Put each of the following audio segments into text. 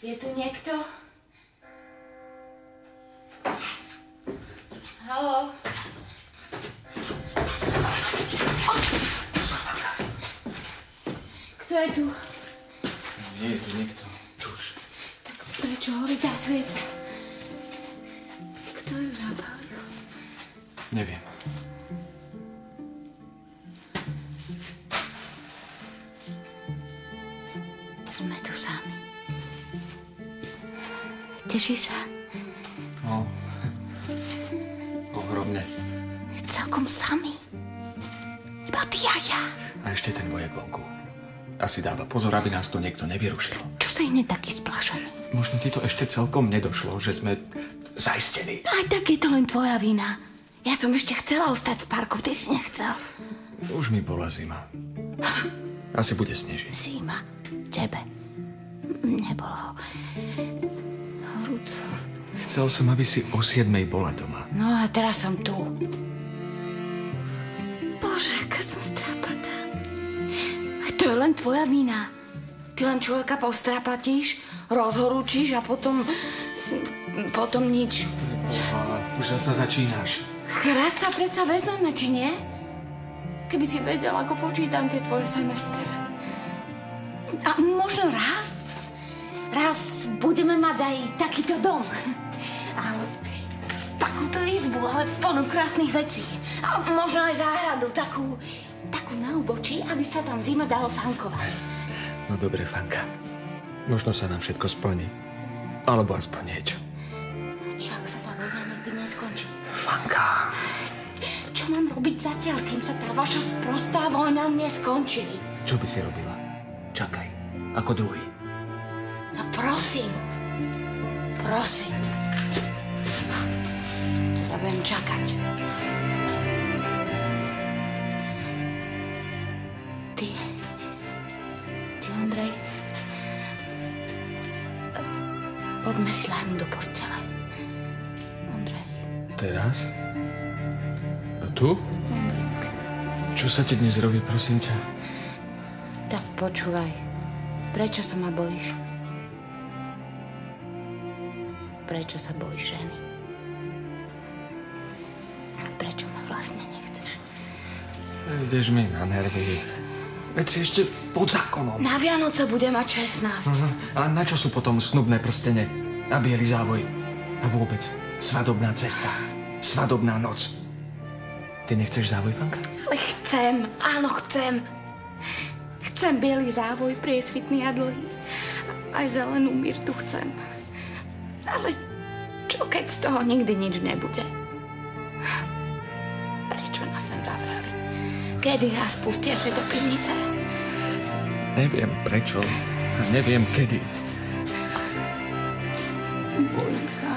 Je tu niekto? Haló? Kto je tu? Nie je tu nikto. Čuž. Tak prečo horí tá svieca? Kto ju zapálil? Neviem. Sme tu sami. Teší sa? No. Ohromne. Celkom sami. Iba ty a ja. A ešte ten vojak vonku. Asi dáva pozor, aby nás to niekto nevyrušil. Čo sa iné taký splašený? Možno ti to ešte celkom nedošlo, že sme zaistení. Aj tak je to len tvoja vina. Ja som ešte chcela ostať v parku, ty si nechcel. Už mi bola zima. Asi bude snežiť. Zima. Tebe. Nebolo. Horúco. Chcel som, aby si o 7:00 bola doma. No a teraz som tu. Bože, aká som strápatá. A to je len tvoja vina. Ty len človeka postrapatíš, rozhorúčiš a potom nič. Už zasa začínaš. Raz sa predsa vezmeme, či nie? Keby si vedel, ako počítam tie tvoje semestre. A možno raz budeme mať aj takýto dom. A takúto izbu, ale plnú krásnych vecí. A možno aj záhradu, takú na ubočí, aby sa tam v zime dalo sankovať. No dobre, Fanka. Možno sa nám všetko splní. Alebo aspoň niečo. Čo, ak sa tá vojna nikdy neskončí? Fanka. Čo mám robiť zatiaľ, kým sa tá vaša sprostá vojna neskončí? Čo by si robila? Čakaj. Ako druhý. No prosím. Teda budem čakať. Ty, Ondrej, poďme si ľahnuť do postele. Ondrej. Teraz? A tu? Ondrej. Čo sa ti dnes robí, prosím ťa? Tak počúvaj. Prečo sa ma bojíš? Prečo sa bojíš ženy? A prečo ma vlastne nechceš? Ideš mi na nervy. Veď si ešte pod zákonom. Na Vianoce bude mať 16. A na čo sú potom snubné prstene a biely závoj? A vôbec svadobná cesta, svadobná noc. Ty nechceš závoj, Fanka? Ale chcem, áno chcem. Chcem biely závoj, priesvitný a dlhý. Aj zelenú myrtu chcem. Ale čo keď z toho nikdy nič nebude? Prečo nás sem zavreli? Kedy nás pustia si do pivnice? Neviem prečo a neviem kedy. Bojím sa,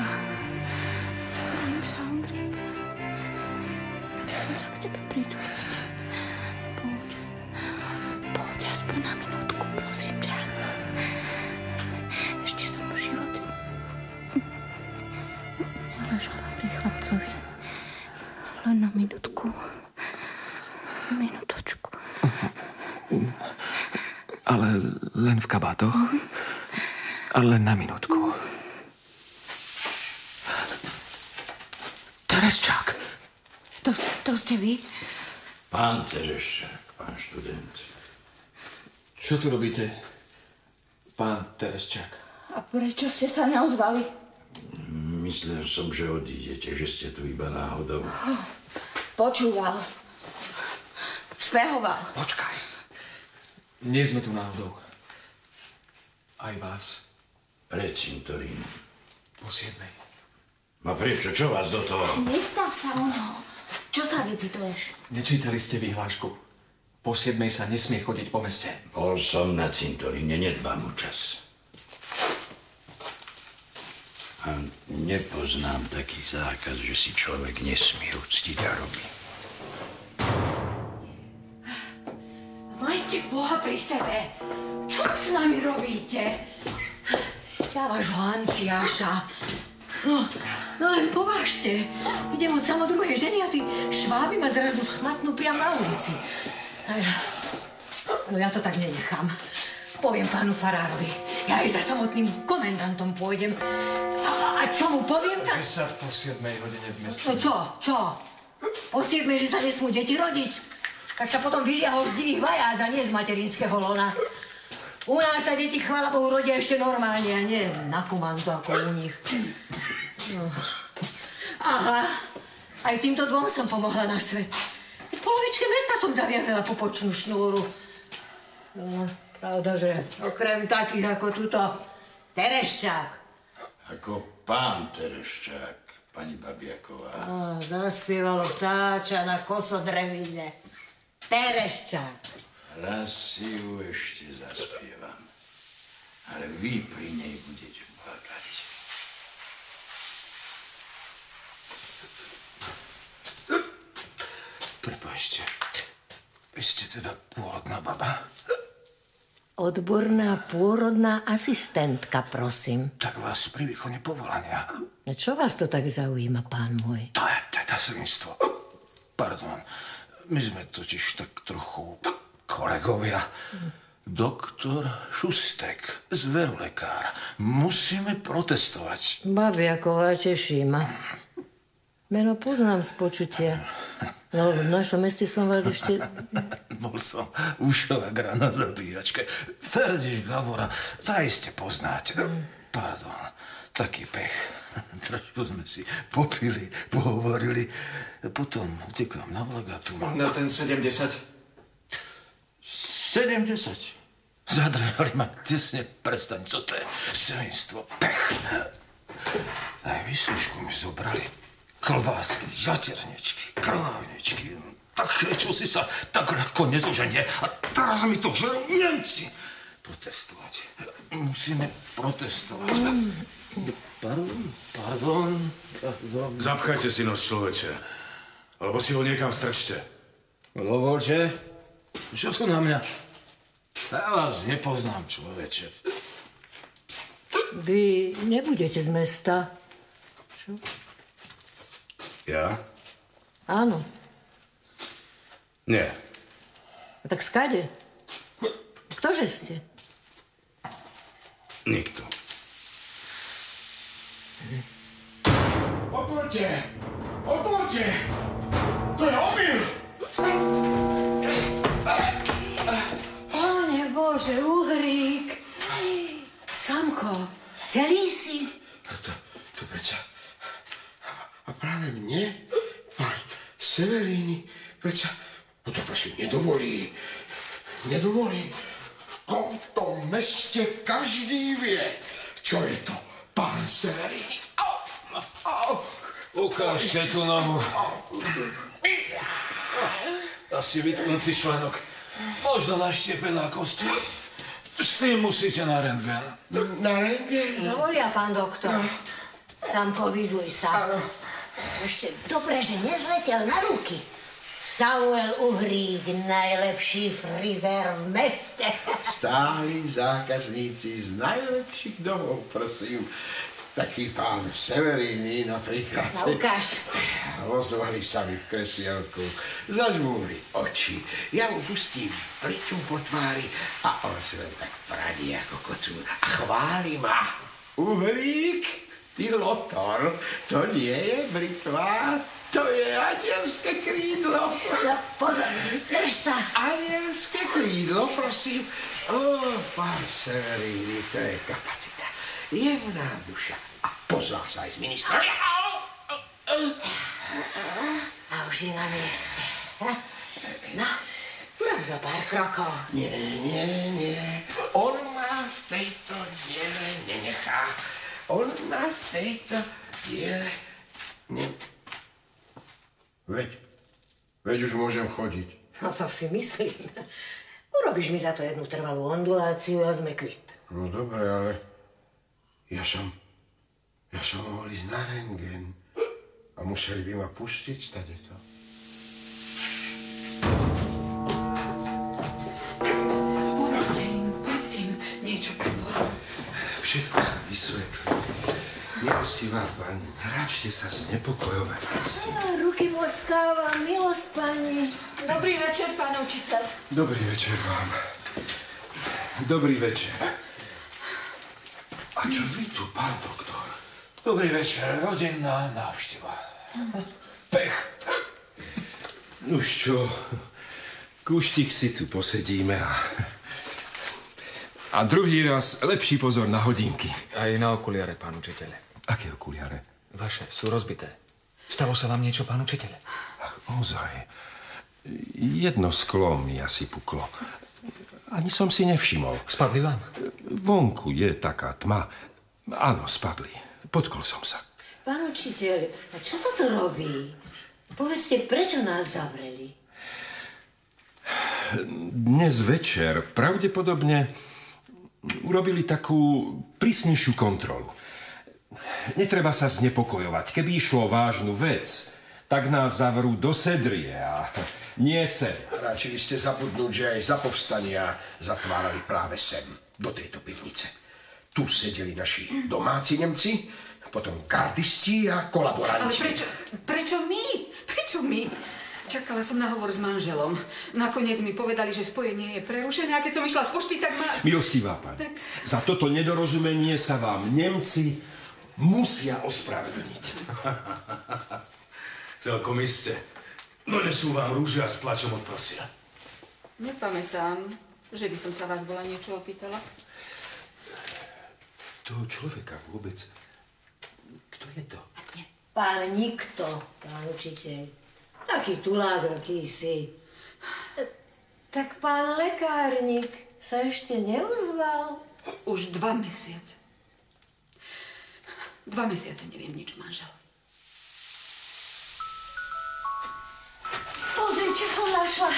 Ondrík. Chcem sa k tebe pridružiť. Poď aspoň na minútku, prosím ťa. Ešte som v živote neležala pri chlapcovi. Len na minútku. Minútočku. Ale len v kabátoch? A len na minútku. Tereščák! To ste vy? Pán Tereščák, pán študent. Čo tu robíte, pán Tereščák? A prečo ste sa neozvali? Myslel som, že odídete, že ste tu iba náhodou. Počúval. Špehoval. Počkaj. Nie sme tu náhodou. Aj vás. Pred cintorínom. Po 7:00. A prečo? Čo vás do toho? Nestav sa ono. Čo sa vypytuješ? Nečítali ste vyhlášku. Po 7:00 sa nesmie chodiť po meste. Bol som na cintoríne, nedbám o čas. A nepoznám taký zákaz, že si človek nesmie uctiť daroby. Majte Boha pri sebe. Čo s nami robíte? Ja vášho Hanciáša. No len povážte. Idem od samo druhej ženy a tí šváby ma zrazu schmatnú priam na ulici. No ja to tak nenechám. Poviem pánu farárovi. Ja aj za samotným komendantom pôjdem. A čo mu poviem? Že sa po 7 hodine v meste. No čo? Po 7, že sa nesmú deti rodiť? Tak sa potom vyliahol z divých vajác a nie z materinského lona. U nás sa deti, chvála Bohu, rodia ešte normálne a nie na komandu ako u nich. No. Aha, aj týmto dvom som pomohla na svet. V polovičke mesta som zaviazala popočnú šnúru. No, pravda, že okrem takých ako túto Tereščák. Ako pán Tereščák, pani Babiaková. Zaspievalo vtáča na kosodrevine. Tereščák. Raz si ju ešte zaspievam, ale vy pri nej budete plakať. Prepáčte, vy ste teda pôrodná baba? Odborná pôrodná asistentka, prosím. Tak vás pri výkone povolania. A čo vás to tak zaujíma, pán môj? To je teda svinstvo. Pardon, my sme totiž tak trochu kolegovia. Doktor Šustek, zverolekár. Musíme protestovať. Babiaková, teší ma. Meno poznám z počutia. No, v našom meste som vás ešte... Bol som ušová gra na zabíjačke. Ferdiš Gavora, zaiste poznáte. Pardon, taký pech. Trošku sme si popili, pohovorili. Potom utekám na Vlagatu. Na ten 70. 70. Zadržali ma tesne, prestaň, co to je svinstvo, pech. Aj výslužku mi zobrali. Klobásky, žaternečky, krávnečky. Také, čo si sa tak ľahko nezoženie. A teraz mi to žerú Nemci. Protestovať. Musíme protestovať. Pardon. Zapchajte si nos, človeče. Alebo si ho niekam strčte. Dovolte. Čo to na mňa? Ja vás nepoznám, človeče. Vy nebudete z mesta. Čo? Ja? Áno. Nie. A tak skade? Ktože ste? Nikto. Otvorte! Otvorte! To je omyl! Pane Bože, Uhrík. Samko, celý si? To predsa... A práve mne, pán Severini, predsa... No to prosím, nedovolí. Nedovolí. V tomto meste každý vie, čo je to pán Severini. Ukážte tú nohu. Asi vytknutý členok. Možno naštiepená kosti. S tým musíte na rentgen. Na rentgen? Dovolia, pán doktor. Samko, vyzuj sa. Áno. Ešte dobre, že nezletel na ruky. Samuel Uhrík, najlepší frizér v meste. Stáli zákazníci z najlepších domov, prosím. Taký pán Severini napríklad. No, ukáž. Ozvali sa mi v kresielku, zažmúri oči. Ja mu pustím pliču po tvári a on si len tak pradí ako kocúr a chváli ma. Uhrík, ty lotor, to nie je britva, to je anielské krídlo. No, pozor, drž sa. Anielské krídlo, prosím. Pán Severini, to je kapacita. Jemná duša. A pozná sa aj s ministrom. A už je na mieste. No, urob za pár krokov. Nie. On ma v tejto diele nenechá. On ma v tejto diele Veď už môžem chodiť. No to si myslím. Urobíš mi za to jednu trvalú onduláciu a sme kvit. No dobre, ale ja som mohol ísť na rentgen a museli by ma pustiť stadeto. Povedzte im niečo bolo. Všetko sa vysvetlí. Milostivá pani, hračte sa znepokojovať, prosím. Ruky poskávam, milosť pani. Dobrý večer, pán učiteľ. Dobrý večer vám. Dobrý večer. A čo vy tu, pán doktor? Dobrý večer, rodinná návšteva. Pech. Už čo, kúštik si tu posedíme a druhý raz lepší pozor na hodinky. Aj na okuliare, pán učiteľ. Aké okuliare? Vaše sú rozbité. Stalo sa vám niečo, pán učiteľ? Ach, ozaj. Jedno sklo mi asi puklo. Ani som si nevšimol. Spadli vám? Vonku je taká tma. Áno, spadli. Potkol som sa. Pán učiteľ, a čo sa to robí? Povedzte, prečo nás zavreli? Dnes večer pravdepodobne urobili takú prísnejšiu kontrolu. Netreba sa znepokojovať. Keby išlo vážnu vec, tak nás zavrú do sedrie a nie sem. Radšili ste zabudnúť, že aj za povstania zatvárali práve sem, do tejto pivnice. Tu sedeli naši domáci Nemci, potom gardisti a kolaboranti. Ale prečo my? Prečo my? Čakala som na hovor s manželom. Nakoniec mi povedali, že spojenie je prerušené a keď som išla z pošty, tak ma... Milostivá pani, za toto nedorozumenie sa vám Nemci musia ospravedlniť. Celkom iste. Donesú vám rúže a s plačom odprosia. Nepamätám, že by som sa vás bola niečo opýtala. Toho človeka vôbec... Kto je to? Pán nikto, pán učiteľ. Taký tulák, aký si. Tak pán lekárnik sa ešte neozval? Už 2 mesiace. 2 mesiace neviem nič manžel. Pozri, čo som našla.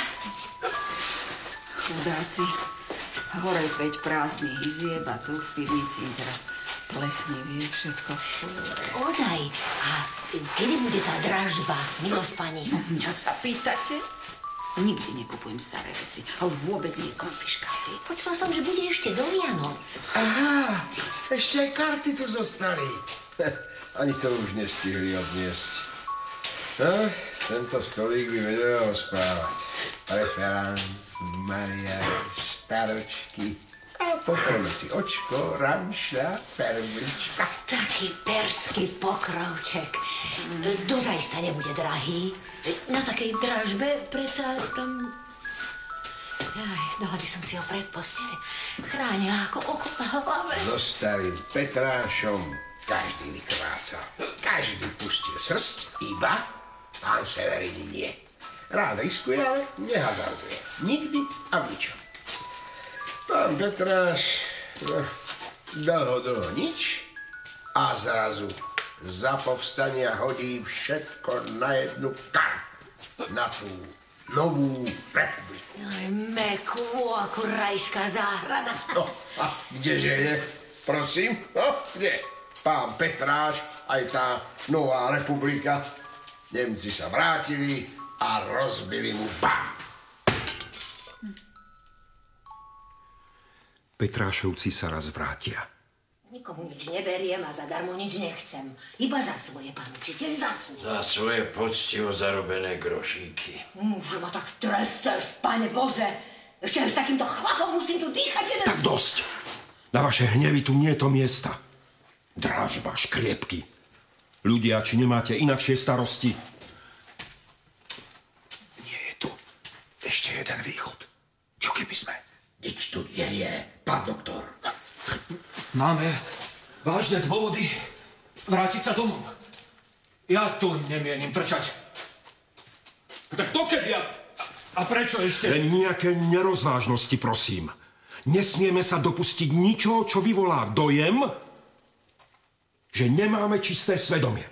Chudáci. Hore 5 prázdnych izieb a tu v pivnici im teraz plesnivie všetko. Ozaj. A kedy bude tá dražba, milosť pani? Mňa sa pýtate? Nikdy nekupujem staré veci. A už vôbec nie konfiškáty. Počula som, že bude ešte do Vianoc. Aha, ešte aj karty tu zostali. Ani to už nestihli odniesť. No, tento stolík by vedel rozprávať. Preferanc, mariáš, staročky. A potom si očko, ramšľa, perlička. Taký perský pokrovček. Dozajista nebude drahý. Na takej dražbe predsa tam... Dala by som si ho pred posteli. Chránila ako oko na hlave. So starým Petrášom každý vykráca. Každý pustil srst, iba pán Severin nie. Rád riskuje, ale nehazarduje. Nikdy a v ničom. Pán Petráš, dlho nič a zrazu za povstania hodí všetko na jednu kartu. Na tú novú republiku. Mekú ako rajská záhrada. No, a kdeže je? Prosím, no, kde? Pán Petráš, aj tá nová republika. Nemci sa vrátili a rozbili mu bank. Petrášovci sa raz vrátia. Nikomu nič neberiem a zadarmo nič nechcem. Iba za svoje, pán učiteľ, za svoje. Za svoje poctivo zarobené grošíky. Že ma tak tresceš, pane Bože. Ešte aj s takýmto chlapom musím tu dýchať jeden... Tak dosť. Na vaše hnevy tu nie je to miesta. Drážba, škriepky. Ľudia, či nemáte inakšie starosti? Nie je tu ešte jeden východ. Čo keby sme? Nič tu nie je, pán doktor. Máme vážne dôvody vrátiť sa domov. Ja tu nemienim trčať. Tak dokedy a prečo ešte? Len nejaké nerozvážnosti, prosím. Nesmieme sa dopustiť ničoho, čo vyvolá dojem, že nemáme čisté svedomie.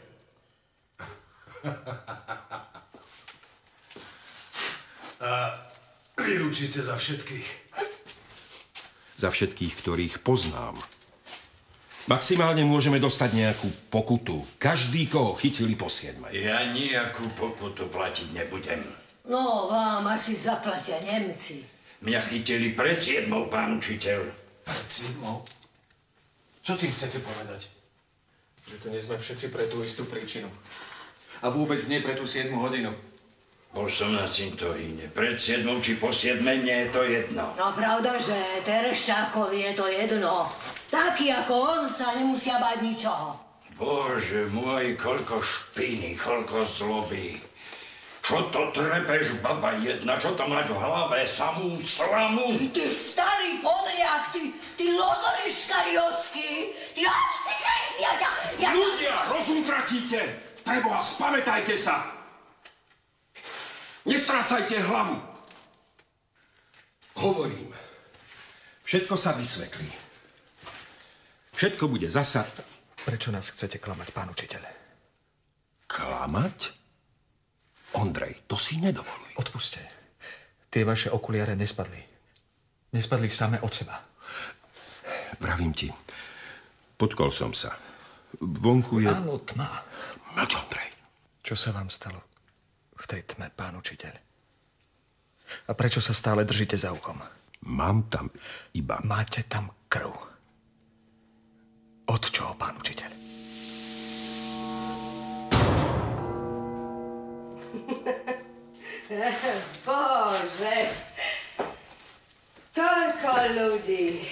A vyručíte za všetkých? Za všetkých, ktorých poznám. Maximálne môžeme dostať nejakú pokutu. Každý, koho chytili po 7. Ja nejakú pokutu platiť nebudem. No, vám asi zaplatia Nemci. Mňa chytili pred 7, pán učiteľ. Pred 7? Čo tým chcete povedať? Že tu nie sme všetci pre tú istú príčinu. A vôbec nie pre tú 7 hodinu. Bol som na cintoríne. Pred 7 či po 7, nie je to jedno. No, pravda, že Terešákovi je to jedno. Takí ako on sa nemusia báť ničoho. Bože môj, koľko špiny, koľko zloby. Čo to trepeš, baba jedna? Čo to máš v hlave? Samú slamu? Ty starý podriak, ty lodory škariocký, ty antikrajsiaťa! Ľudia, rozum tratíte! Preboha, spamätajte sa! Nestrácajte hlavu! Hovorím, všetko sa vysvetlí. Všetko bude zasa... Prečo nás chcete klamať, pán učiteľ? Klamať? Ondrej, to si nedovoluj. Odpuste. Tie vaše okuliare nespadli. Nespadli same od seba. Pravím ti, potkol som sa. Vonku je... Áno, tma. Mlč, Ondrej. Čo sa vám stalo v tej tme, pán učiteľ? A prečo sa stále držíte za uchom? Mám tam iba... Máte tam krv. Od čoho, pán učiteľ? Bože, toľko ľudí.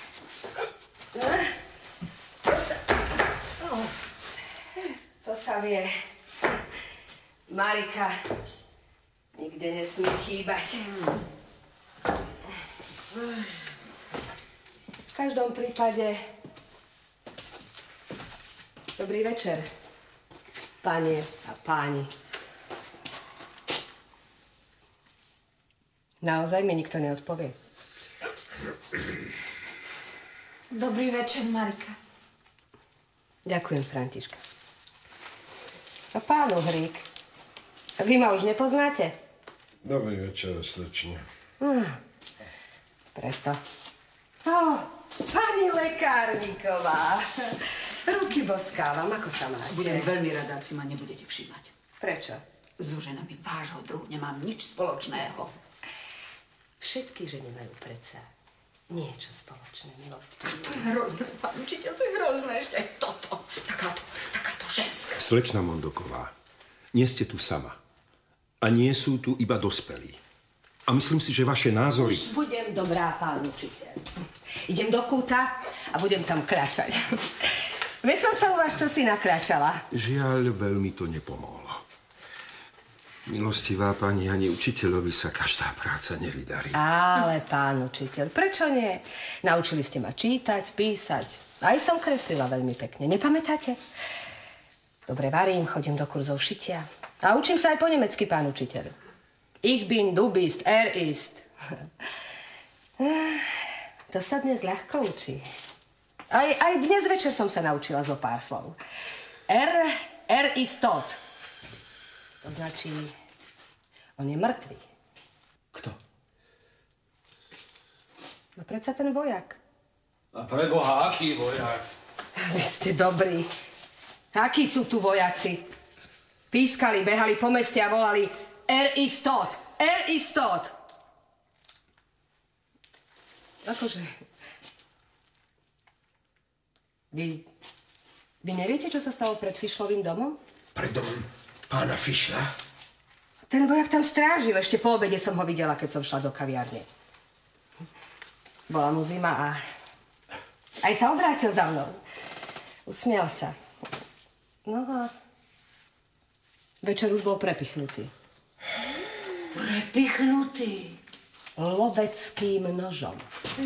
To sa vie. Marika nikde nesmie chýbať. V každom prípade dobrý večer, panie a páni. Naozaj mi nikto neodpovie. Dobrý večer, Marika. Ďakujem, Františka. A pán Uhrík, vy ma už nepoznáte? Dobrý večer, slečne. Preto. Pani lekárniková. Ruky boskávam, ako sa máte? Budem veľmi rada, ak si ma nebudete všímať. Prečo? So ženami vášho druhu nemám nič spoločného. Všetky ženy majú predsa niečo spoločné, milosť. To je hrozné, pán učiteľ, to je hrozné. Ešte aj toto. Takáto ženská. Slečna Mondoková, nie ste tu sama. A nie sú tu iba dospelí. A myslím si, že vaše názory... Už budem dobrá, pán učiteľ. Idem do kúta a budem tam kľačať. Veď som sa u vás čosi nakľačala. Žiaľ, veľmi to nepomohlo. Milostivá pani, ani učiteľovi sa každá práca nevydarí. Ale pán učiteľ, prečo nie? Naučili ste ma čítať, písať. Aj som kreslila veľmi pekne. Nepamätáte? Dobre varím, chodím do kurzov šitia. A učím sa aj po nemecky, pán učiteľ. Ich bin, du bist, ist. To sa dnes ľahko učí. Aj dnes večer som sa naučila zo pár slov. ist tot. To značí, on je mŕtvý. Kto? No predsa ten vojak. A preboha, aký vojak? Vy ste dobrí. Akí sú tu vojaci? Pískali, behali po meste a volali ist tot, ist tot. Akože... Vy neviete, čo sa stalo pred Fišlovým domom? Pred domom pána Fišla? Ten vojak tam strážil. Ešte po obede som ho videla, keď som šla do kaviárne. Bola mu zima a... aj sa obrátil za mnou. Usmial sa. No a... večer už bol prepichnutý. Prepichnutý? Loveckým nožom.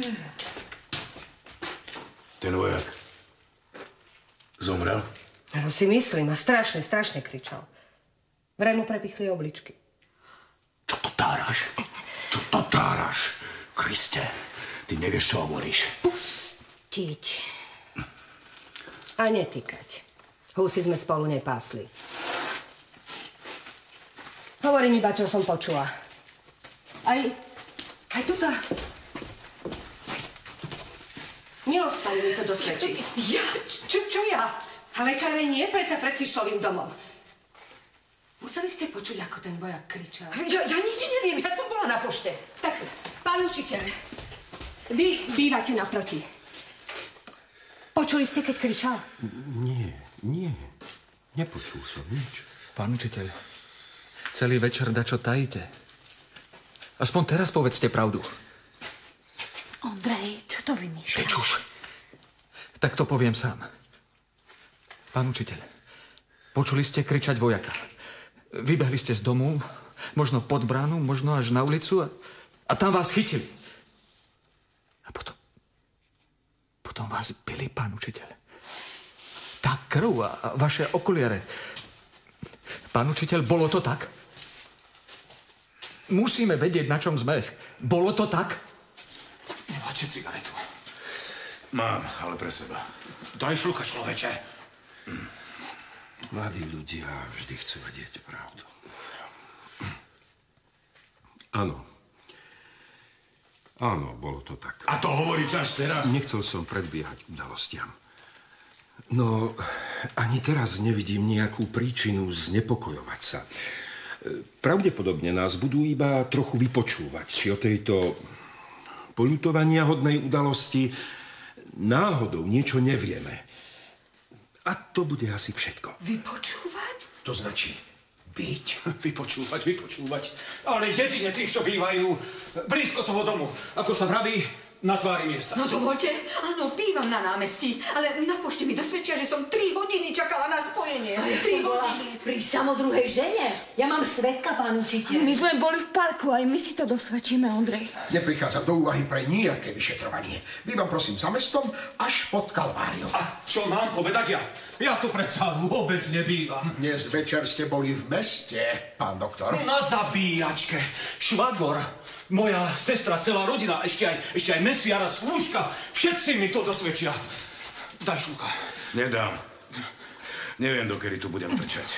Ten vojak zomrel? No si myslím, a strašne kričal. Vraj mu prepichli obličky. Čo to táraš? Čo to táraš? Kriste, ty nevieš, čo hovoríš. Pustiť. A netýkať. Husy sme spolu nepásli. Hovorím iba, čo som počula. Aj tuto. Milosť mi to dosvedčí. Ja? Čo ja? Ale čarej nie, predsa pred Fišlovým domom. Museli ste počuť, ako ten vojak kričal. Ja nič neviem, ja som bola na pošte. Tak, pán učiteľ, vy bývate naproti. Počuli ste, keď kričal? Nie. Nepočul som nič. Pán učiteľ, celý večer dačo tajíte. Aspoň teraz povedzte pravdu. Ondrej, čo to vymýšľaš? Pečuš, Tak to poviem sám. Pán učiteľ, počuli ste kričať vojaka. Vybehli ste z domu, možno pod bránu, možno až na ulicu a tam vás chytili. A potom vás bili, pán učiteľ. Tá krv a vaše okuliare. Pán učiteľ, bolo to tak? Musíme vedieť, na čom sme. Bolo to tak? Nemáte cigaretu? Mám, ale pre seba. Daj šlucha, človeče. Mladí ľudia vždy chcú vedieť pravdu. Áno. Áno, bolo to tak. A to hovoríš až teraz? Nechcel som predbiehať udalostiam. No, ani teraz nevidím nejakú príčinu znepokojovať sa. Pravdepodobne nás budú iba trochu vypočúvať, či o tejto poľutovania hodnej udalosti náhodou niečo nevieme. A to bude asi všetko. Vypočúvať? To značí byť. Vypočúvať. Ale jedine tých, čo bývajú blízko toho domu. Ako sa vraví, na tvári miesta. No dovolte, áno, bývam na námestí, ale na pošte mi dosvedčia, že som 3 hodiny čakala na spojenie. A ja som bola pri samodruhej žene. Ja mám svedka, pán učiteľ. My sme boli v parku, aj my si to dosvedčíme, Ondrej. Neprichádza do úvahy pre nejaké vyšetrovanie. Bývam, prosím, za mestom až pod Kalváriou. A čo mám povedať ja? Ja tu predsa vôbec nebývam. Dnes večer ste boli v meste, pán doktor. Na zabíjačke. Švagor, moja sestra, celá rodina, ešte aj mesiara, slúžka. Všetci mi to dosvedčia. Daj šluka. Nedám. Neviem, dokedy tu budem trčať.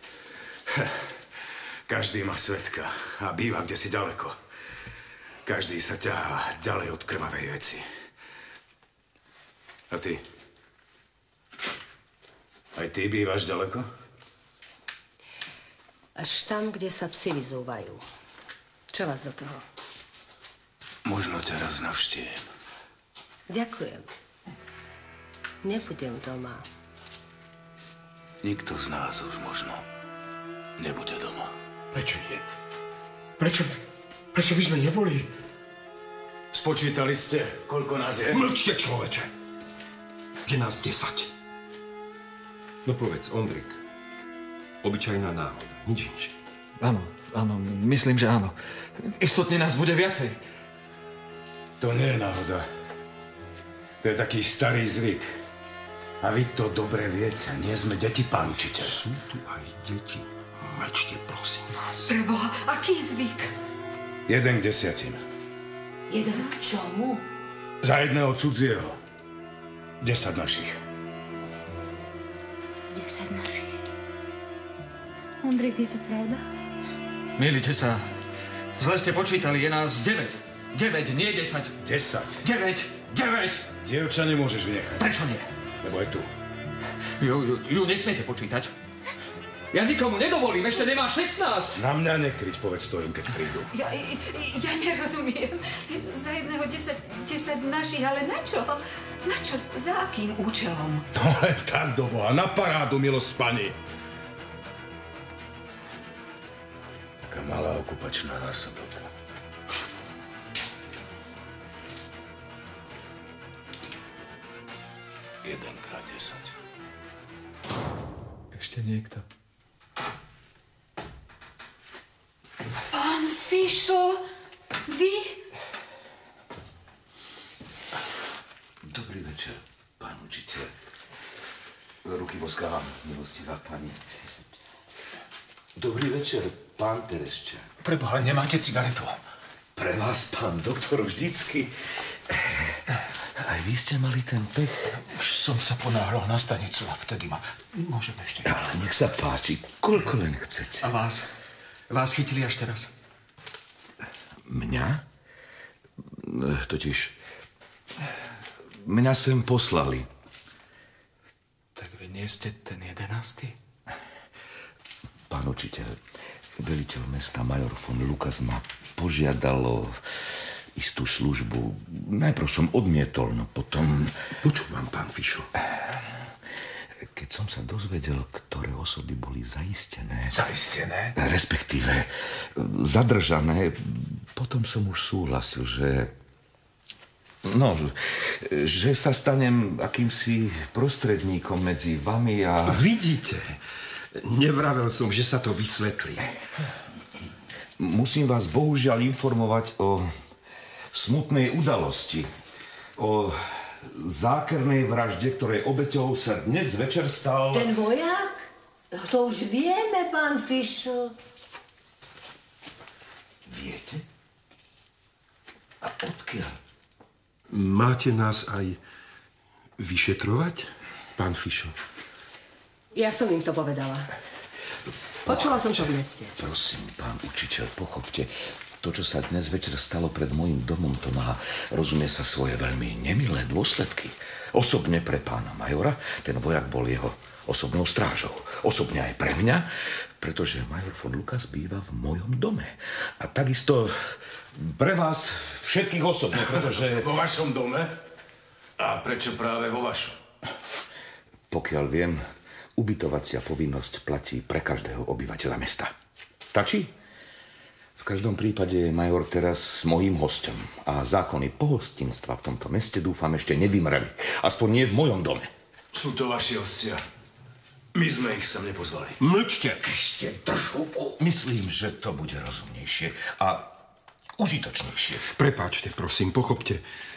Každý má svedka a býva kdesi ďaleko. Každý sa ťahá ďalej od krvavej veci. A ty? Aj ty bývaš ďaleko? Až tam, kde sa psi vyzúvajú. Čo vás do toho? Možno ťa raz navštívim. Ďakujem. Nebudem doma. Nikto z nás už možno nebude doma. Prečo nie? Prečo by sme neboli? Spočítali ste, koľko nás je? Mlčte, človeče. Je nás 10. No povedz, Ondrik. Obyčajná náhoda, nič inšie. Áno, myslím, že áno. Istotne nás bude viacej. To nie je náhoda. To je taký starý zvyk. A vy to dobre viete. Nie sme deti, pán učiteľ. Sú tu aj deti. Mlčte, prosím vás. Preboha, aký zvyk? 1:10. 1 k čomu? Za jedného cudzieho. 10 našich. 10 našich. Ondrej, je to pravda? Mýlite sa. Zle ste počítali, je nás 9. 9, nie 10. 10. 9. Dievča nemôžeš vynechať. Prečo nie? Lebo je tu. Ju nesmiete počítať. Ja nikomu nedovolím, ešte nemá 16. Na mňa nekrič, povedz to im, keď prídu. Ja nerozumiem. Za jedného 10 našich, ale na čo? Na čo? Za akým účelom? No len tak do Boha, na parádu, milosť pani. Taká malá okupačná násobilka. Jedenkrát 10. Ešte niekto. Pán Fišl, vy? Dobrý večer, pán učiteľ. Ruky boskávam, milostivá pani. Dobrý večer, pán Tereščák. Preboha, nemáte cigaretu? Pre vás, pán doktor, vždycky. Aj vy ste mali ten pech. Už som sa ponáhľal na stanicu a vtedy ma... Môžem ešte... Ale nech sa páči, koľko len chcete. A vás? Vás chytili až teraz? Mňa? Totiž... Mňa sem poslali. Tak vy nie ste ten 11. Pán učiteľ, veliteľ mesta major von Lukas ma požiadal o istú službu. Najprv som odmietol, no potom... Počúvam, pán Fišl. Keď som sa dozvedel, ktoré osoby boli zaistené... Zaistené? Respektíve zadržané, potom som už súhlasil, že No, že sa stanem akýmsi prostredníkom medzi vami a... Vidíte, nevravel som, že sa to vysvetlí. Musím vás bohužiaľ informovať o smutnej udalosti. O zákernej vražde, ktorej obeťou sa dnes večer stal... Ten vojak? To už vieme, pán Fischl. Viete? A odkiaľ? Máte nás aj vyšetrovať, pán Fischl? Ja som im to povedala. Počula som to v meste. Prosím, pán učiteľ, pochopte. To, čo sa dnes večer stalo pred mojím domom, to má, rozumie sa, svoje veľmi nemilé dôsledky. Osobne pre pána majora, ten vojak bol jeho osobnou strážou. Osobne aj pre mňa, pretože major von Lukas býva v mojom dome. A takisto pre vás všetkých osobne, pretože... Vo vašom dome? A prečo práve vo vašom? Pokiaľ viem, ubytovacia povinnosť platí pre každého obyvateľa mesta. Stačí? V každom prípade je major teraz mojím hosťom a zákony pohostinstva v tomto meste, dúfam, ešte nevymreli. Aspoň nie v mojom dome. Sú to vaši hostia. My sme ich sem nepozvali. Mlčte. Ešte držubu. Myslím, že to bude rozumnejšie a užitočnejšie. Prepáčte, prosím, pochopte.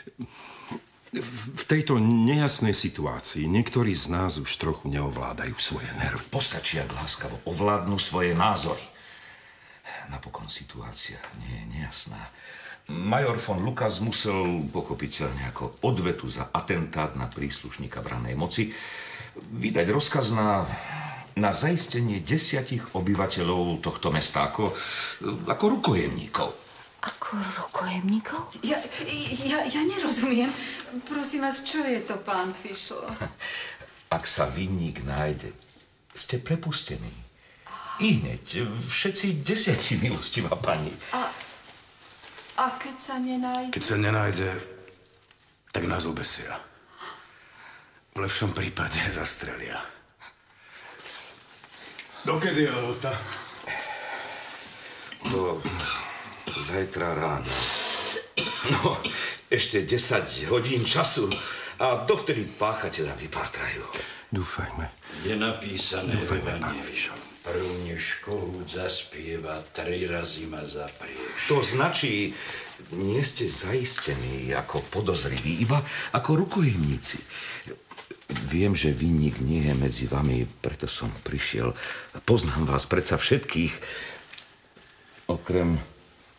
V tejto nejasnej situácii niektorí z nás už trochu neovládajú svoje nervy. Postačí, ak láskavo ovládnu svoje názory. Napokon situácia nie je nejasná. Major von Lukas musel, pochopiteľne ako odvetu za atentát na príslušníka brannej moci, vydať rozkaz na zaistenie 10 obyvateľov tohto mesta ako rukojemníkov. Ako rukojemníkov? Ja nerozumiem. Prosím vás, čo je to, pán Fischl? Ak sa vinník nájde, ste prepustení. I hneď, všetci 10, milostivá pani. A keď sa nenájde? Keď sa nenájde, tak nás obesia. V lepšom prípade zastrelia. Dokedy je lehota? Do zajtra ráno. No, ešte 10 hodín času a dovtedy páchateľa vypátrajú. Dúfajme. Je napísané Dúfajme, v pán Evane. Fischl. Prvne škohút zaspieva, 3 razy ma zaprieš. To značí, nie ste zaistení ako podozriví, iba ako rukojemníci. Viem, že vinník nie je medzi vami, preto som prišiel. Poznám vás predsa všetkých. Okrem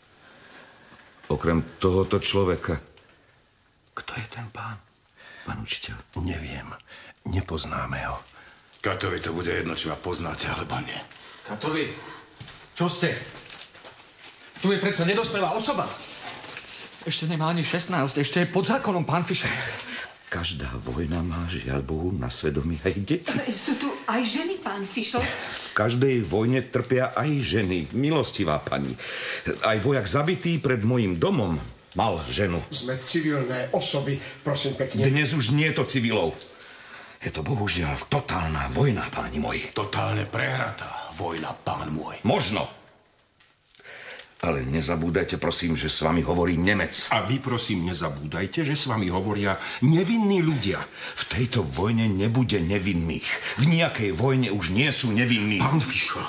tohoto človeka. Kto je ten pán? Pán učiteľ? Neviem. Nepoznáme ho. Katovi to bude jedno, či ma poznáte, alebo nie. Katovi, čo ste? Tu je predsa nedospelá osoba. Ešte nemá ani 16, ešte je pod zákonom, pán Fischl. Každá vojna má, žiaľ Bohu, na svedomí aj deti. Sú tu aj ženy, pán Fischl? V každej vojne trpia aj ženy, milostivá pani. Aj vojak zabitý pred mojím domom mal ženu. Sme civilné osoby, prosím pekne. Dnes už nie je to civilov. Je to bohužiaľ totálna vojna, páni moji. Totálne prehratá vojna, pán môj. Možno. Ale nezabúdajte, prosím, že s vami hovorí Nemec. A vy, prosím, nezabúdajte, že s vami hovoria nevinní ľudia. V tejto vojne nebude nevinných. V nejakej vojne už nie sú nevinní. Pán Fischl,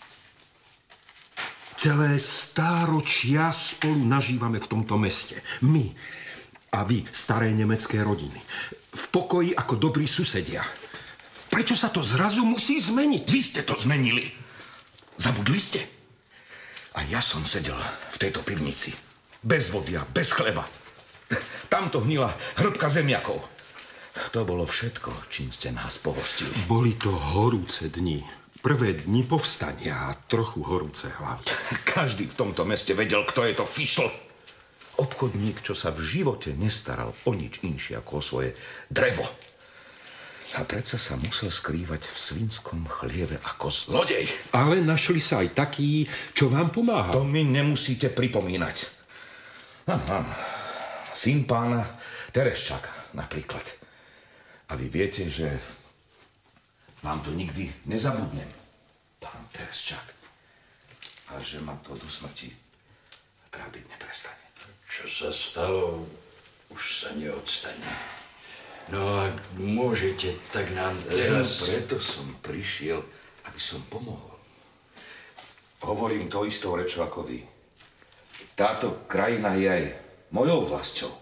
celé stáročia spolu nažívame v tomto meste. My a vy, staré nemecké rodiny. V pokoji ako dobrí susedia. Prečo sa to zrazu musí zmeniť? Vy ste to zmenili. Zabudli ste? A ja som sedel v tejto pivnici. Bez vody a bez chleba. Tamto hnila hŕbka zemiakov. To bolo všetko, čím ste nás pohostili. Boli to horúce dni. Prvé dni povstania a trochu horúce hlavy. Každý v tomto meste vedel, kto je to Fischl. Obchodník, čo sa v živote nestaral o nič inšie ako o svoje drevo. A predsa sa musel skrývať v svinskom chlieve ako zlodej. Ale našli sa aj takí, čo vám pomáha. To mi nemusíte pripomínať. Syn pána Tereščáka napríklad. A vy viete, že vám to nikdy nezabudnem, pán Tereščák. A že ma to do smrti trápiť neprestane. Čo sa stalo, už sa neodstane. No ak môžete, tak nám teraz... Preto som prišiel, aby som pomohol. Hovorím to istou rečou ako vy. Táto krajina je aj mojou vlastou.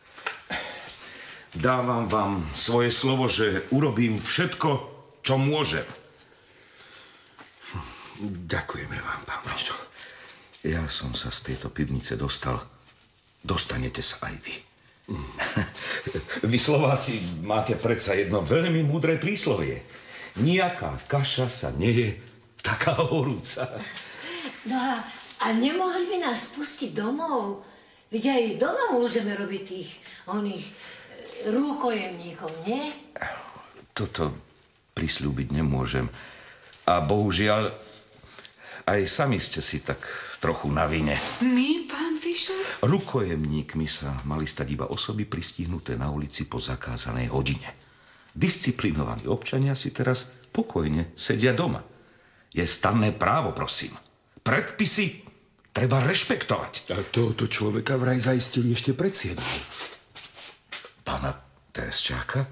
Dávam vám svoje slovo, že urobím všetko, čo môžem. Ďakujeme vám, pán Fišo. Ja som sa z tejto pivnice dostal. Dostanete sa aj vy. Vy Slováci máte predsa jedno veľmi múdre príslovie. Nijaká kaša sa neje taká horúca. No a nemohli by nás pustiť domov? Veď aj doma môžeme robiť tých rukojemníkov, nie? Toto prisľúbiť nemôžem. A bohužiaľ, aj sami ste si tak trochu na vine. My, pán Fišer? Rukojemníkmi sa mali stať iba osoby pristihnuté na ulici po zakázanej hodine. Disciplinovaní občania si teraz pokojne sedia doma. Je stanné právo, prosím. Predpisy treba rešpektovať. A tohoto človeka vraj zaistili ešte pred 7. Pána Teresčáka?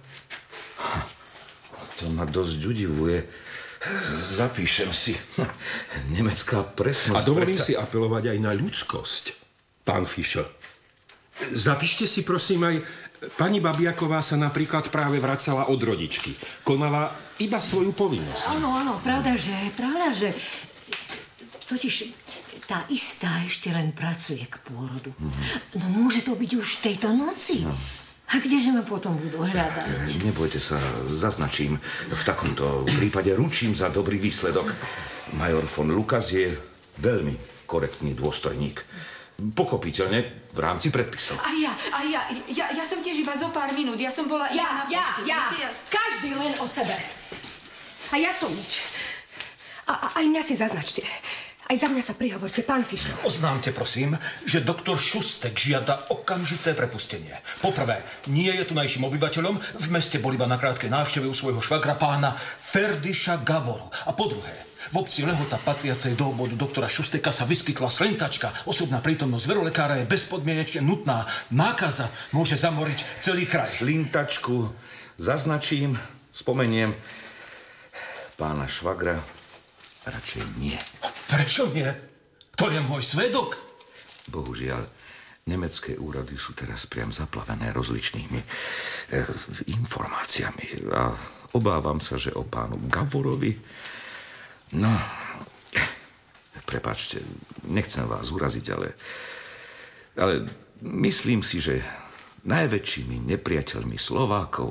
To ma dosť udivuje. Zapíšem si. Nemecká presnosť. A dovolím si apelovať aj na ľudskosť, pán Fišer. Zapíšte si prosím aj, pani Babiaková sa napríklad práve vracala od rodičky. Konala iba svoju povinnosť. Áno, pravda, že... Totiž tá istá ešte len pracuje k pôrodu. No môže to byť už tejto noci. No. A kdeže ma potom budú hľadať? Nebojte sa, zaznačím. V takomto prípade ručím za dobrý výsledok. Major von Lukas je veľmi korektný dôstojník. Pochopiteľne v rámci predpisov. A ja som tiež iba zo pár minút. Ja som bola iba na pošte. Ja. Každý len o sebe. A ja som nič. A aj mňa si zaznačte. Aj za mňa sa prihovorte, pán Fišer. Oznámte, prosím, že doktor Šustek žiada okamžité prepustenie. Poprvé, nie je tunajším obyvateľom, v meste bol iba na krátkej návšteve u svojho švagra pána Ferdiša Gavoru. A po druhé, v obci Lehota patriacej do obvodu doktora Šusteka sa vyskytla slintačka. Osobná prítomnosť verolekára je bezpodmienečne nutná. Nákaza môže zamoriť celý kraj. Slintačku zaznačím, spomeniem. Pána švagra radšej nie. Prečo nie? To je môj svedok. Bohužiaľ, nemecké úrady sú teraz priam zaplavené rozličnými informáciami. A obávam sa, že o pánu Gavorovi... No, prepáčte, nechcem vás uraziť, ale myslím si, že najväčšími nepriateľmi Slovákov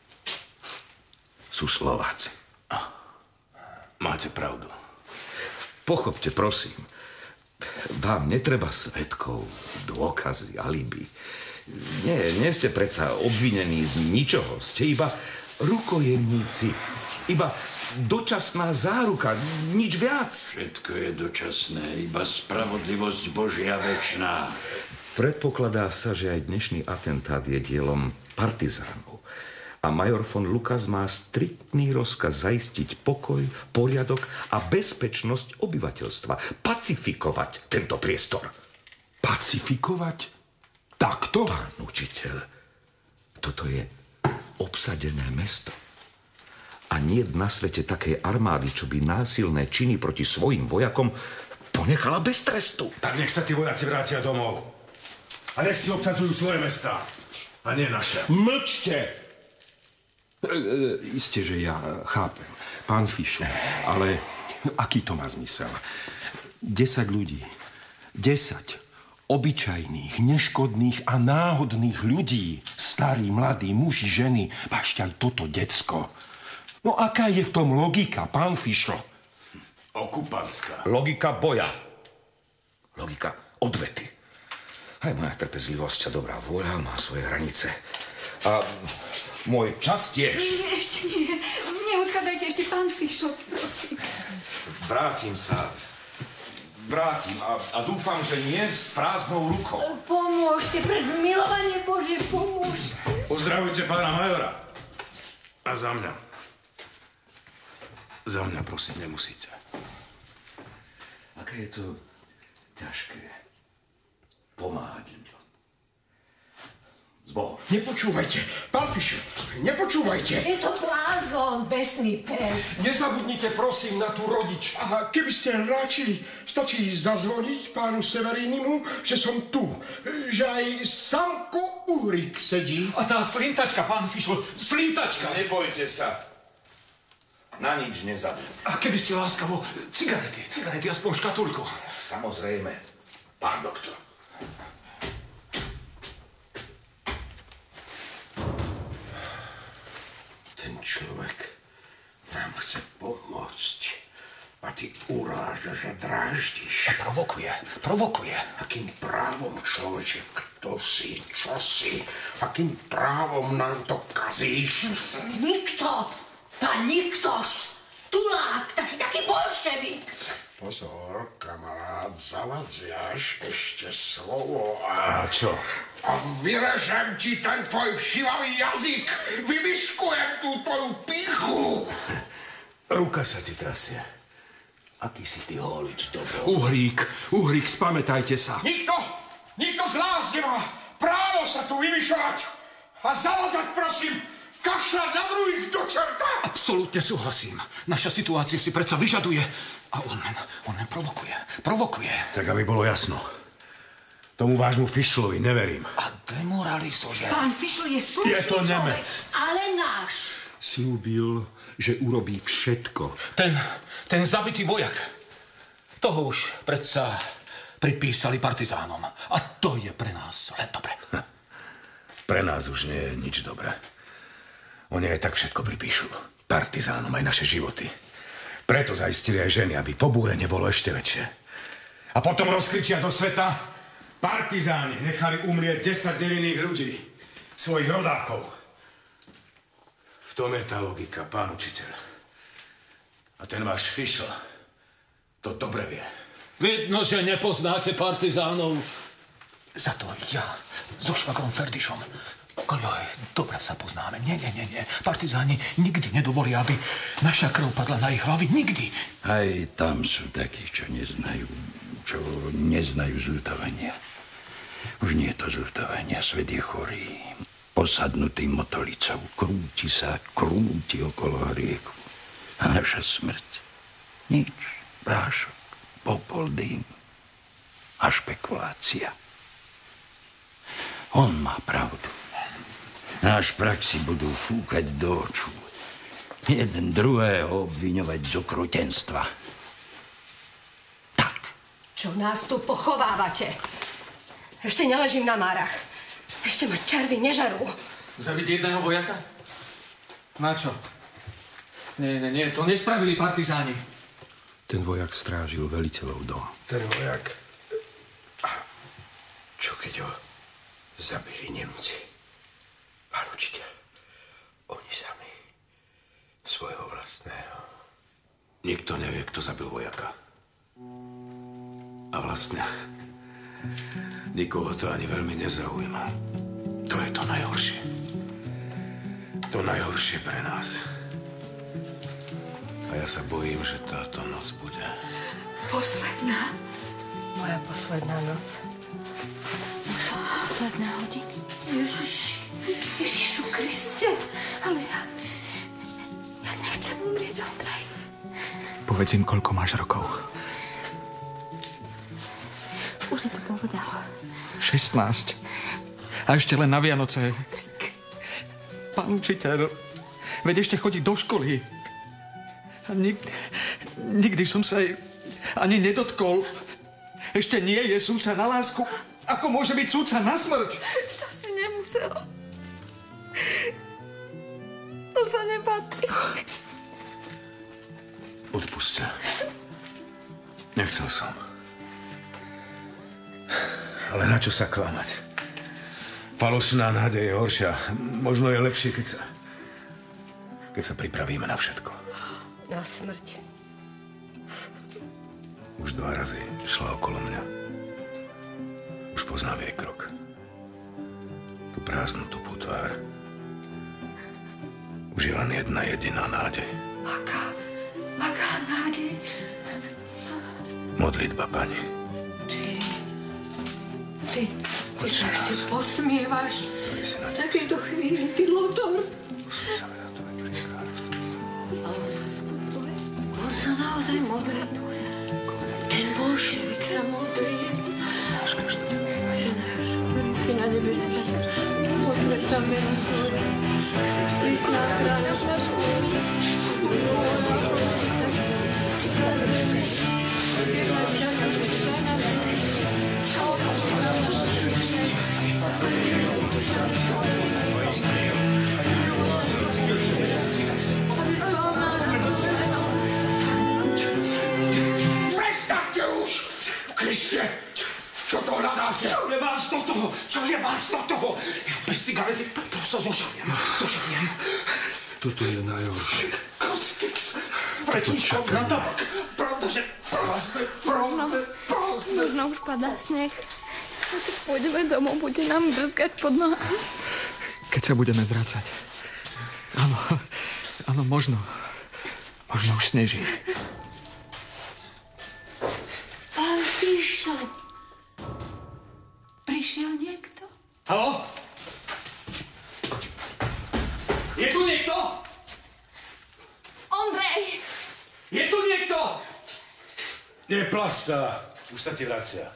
sú Slováci. Máte pravdu. Pochopte, prosím, vám netreba svedkov, dôkazy, alibi. Nie ste predsa obvinení z ničoho. Ste iba rukojemníci. Iba dočasná záruka, nič viac. Všetko je dočasné, iba spravodlivosť Božia večná. Predpokladá sa, že aj dnešný atentát je dielom partizánov. A major von Lukas má striktný rozkaz zaistiť pokoj, poriadok a bezpečnosť obyvateľstva. Pacifikovať tento priestor. Pacifikovať? Takto? Pán učiteľ, toto je obsadené mesto. A nie na svete takej armády, čo by násilné činy proti svojim vojakom ponechala bez trestu. Tak nech sa tí vojaci vrátia domov. A nech si obsadzujú svoje mestá. A nie naše. Mlčte! Isté, že ja chápem, pán Fišer, ale aký to má zmysel? 10 ľudí, 10 obyčajných, neškodných a náhodných ľudí, starí, mladí, muži, ženy, vážte aj toto decko. No aká je v tom logika, pán Fišer? Okupantská. Logika boja. Logika odvety. Aj moja trpezlivosť a dobrá vôľa má svoje hranice. A môj čas tiež. Ešte nie. Neodchádzajte ešte, pán Fišer, prosím. Vrátim a dúfam, že nie s prázdnou rukou. Pomôžte, pre zmilovanie Bože, pomôžte. Pozdravujte pána majora. A za mňa. Za mňa, prosím, nemusíte. Aké je to ťažké pomáhať ľuďom. Zbohol. Nepočúvajte, pán Fišer, nepočúvajte. Je to blázon, besný pes. Nezabudnite, prosím, na tú rodič. A keby ste ráčili, stačí zazvoniť pánu Severínimu, že som tu, že aj Samko Uhrík sedí. A tá slintačka, pán Fišl, slintačka. Nebojte sa. Na nič nezabudnite. A keby ste láskavo, cigarety, aspoň škatulku. Samozrejme, pán doktor. Ten človek nám chce pomôcť. A ty urážaš a dráždiš. A provokuje. Akým právom, človeče, kto si, čo si? Akým právom nám to kazíš? Nikto! Pán Niktoš! Tulák, taký bolševik! Pozor, kamarát, zavadziaš ešte slovo a čo? A vyrežem ti ten tvoj všivavý jazyk! Vyvyškujem tú tvoju pýchu! Ruka sa ti trasie. Aký si ty holič, dobro? Uhrík, spamätajte sa. Nikto z nás nemá právo sa tu vyvyšovať a zavadzať, prosím, kašľať na druhých do čerta! Absolútne súhlasím. Naša situácia si predsa vyžaduje. A on len provokuje. Tak, aby bolo jasno. Tomu vášmu Fišlovi neverím. A demoralizuje. Pán Fišl je slušný Je to Nemec. človek, ale náš. Sľúbil, že urobí všetko. Ten zabitý vojak. Toho už predsa pripísali partizánom. A to je pre nás len dobre. Pre nás už nie je nič dobré. Oni aj tak všetko pripíšu. Partizánom aj naše životy. Preto zaistili aj ženy, aby pobúrenie bolo ešte väčšie. A potom rozkričia do sveta: partizáni nechali umrieť 10 nevinných ľudí, svojich rodákov. V tom je tá logika, pán učiteľ. A ten váš Fišl to dobre vie. Vidno, že nepoznáte partizánov. Za to ja so švagrom Ferdišom. Ojoj, dobre sa poznáme. Nie. Partizáni nikdy nedovolia, aby naša krv padla na ich hlavy. Nikdy. Aj tam sú takí, čo neznajú zľutovania. Už nie je to zľutovania, svet je chorý. Posadnutý motolicou, krúti okolo hriechu. A naša smrť? Nič, prášok, popol, dým a špekulácia. On má pravdu. Náš praxi budú fúkať do očú. Jeden druhého obviňovať z okrutenstva. Tak. Čo nás tu pochovávate? Ešte neležím na márach. Ešte ma červy nežarú. Zabiť jedného vojaka? Na čo? Nie, to nespravili partizáni. Ten vojak strážil veliteľov dom. Ten vojak... Čo keď ho zabili Nemci? Pán učiteľ, oni sami svojho vlastného. Nikto nevie, kto zabil vojaka. A vlastne nikoho to ani veľmi nezaujíma. To je to najhoršie. To najhoršie pre nás. A ja sa bojím, že táto noc bude... Posledná. Moja posledná noc. Naša posledná hodina. Ježišu Kriste. Ale ja nechcem umrieť, Ondrej. Povedz im, koľko máš rokov. Už si to povedal. 16. A ešte len na Vianoce. Pán učiteľ, veď ešte chodí do školy. A nikdy som sa ani nedotkol. Ešte nie je súdca na lásku. Ako môže byť súdca na smrť? To si nemusel. To sa nepatrí. Odpuste. Nechcel som. Ale na čo sa klamať? Falošná nádej je horšia. Možno je lepšie, keď sa pripravíme na všetko. Na smrť. Už 2 razy šla okolo mňa. Už poznám jej krok. Tú prázdnu, tupú tvár. Už je len jedna jediná nádej. Aká nádej? Modlitba, pani. Ty sa ešte posmievaš? sa na V takejto chvíli, ty Lothar. On sa naozaj modlí. Ten bolševik sa modlí. Oče náš, si na nebesiach, posväť sa meno Tvoje. Príď nám kráľovstvo naše. Prestaňte už! Kriste, čo to hľadáte? Čo je vás do toho? Čo je vás do toho? Ja bez cigarety prosto zošaliem. Toto je najhoršie. Krucifix. Predsúčkom na tabak. Pravda, že prázdne. Možno už padá sneh. Keď pôjdeme domov, bude nám brzgať pod nohami. Keď sa budeme vrácať. Áno, možno. Možno už sneží. Pán Fišo, prišiel niekto? Haló? Je tu niekto? Ondrej! Je tu niekto? Neplas sa, už sa ti vracia.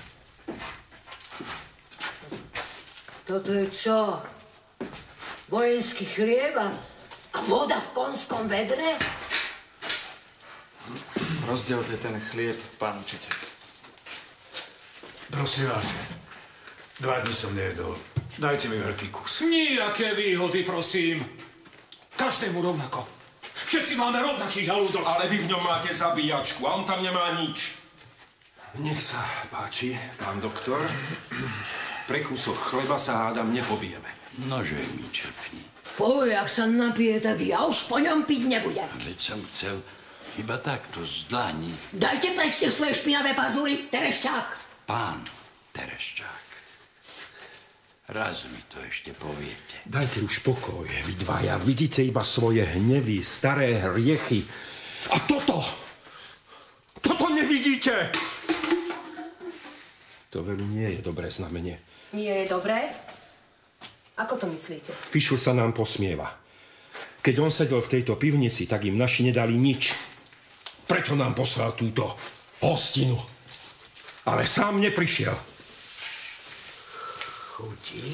Toto je čo? Vojenský chlieb a voda v konskom vedre? Rozdielte ten chlieb, pán učiteľ. Prosím vás, 2 dny som nejedol. Dajte mi veľký kus. Nijaké výhody, prosím. Každému rovnako. Všetci máme rovnaký žalúdok. Ale vy v ňom máte zabíjačku a on tam nemá nič. Nech sa páči, pán doktor. Pre kúsok chleba sa hádam nepobijeme. Nože mi črpni. Fuj, ak sa napije, tak ja už po ňom piť nebudem. Veď som chcel iba takto z dlani. Dajte prečte svoje špinavé pazúry, Tereščák. Pán Tereščák, raz mi to ešte poviete. Dajte už pokoj, vy dvaja. Vidíte iba svoje hnevy, staré hriechy. A toto nevidíte. To veľmi nie je dobré znamenie. Nie je dobré? Ako to myslíte? Fišl sa nám posmieva. Keď on sedel v tejto pivnici, tak im naši nedali nič. Preto nám poslal túto hostinu. Ale sám neprišiel. Chutí.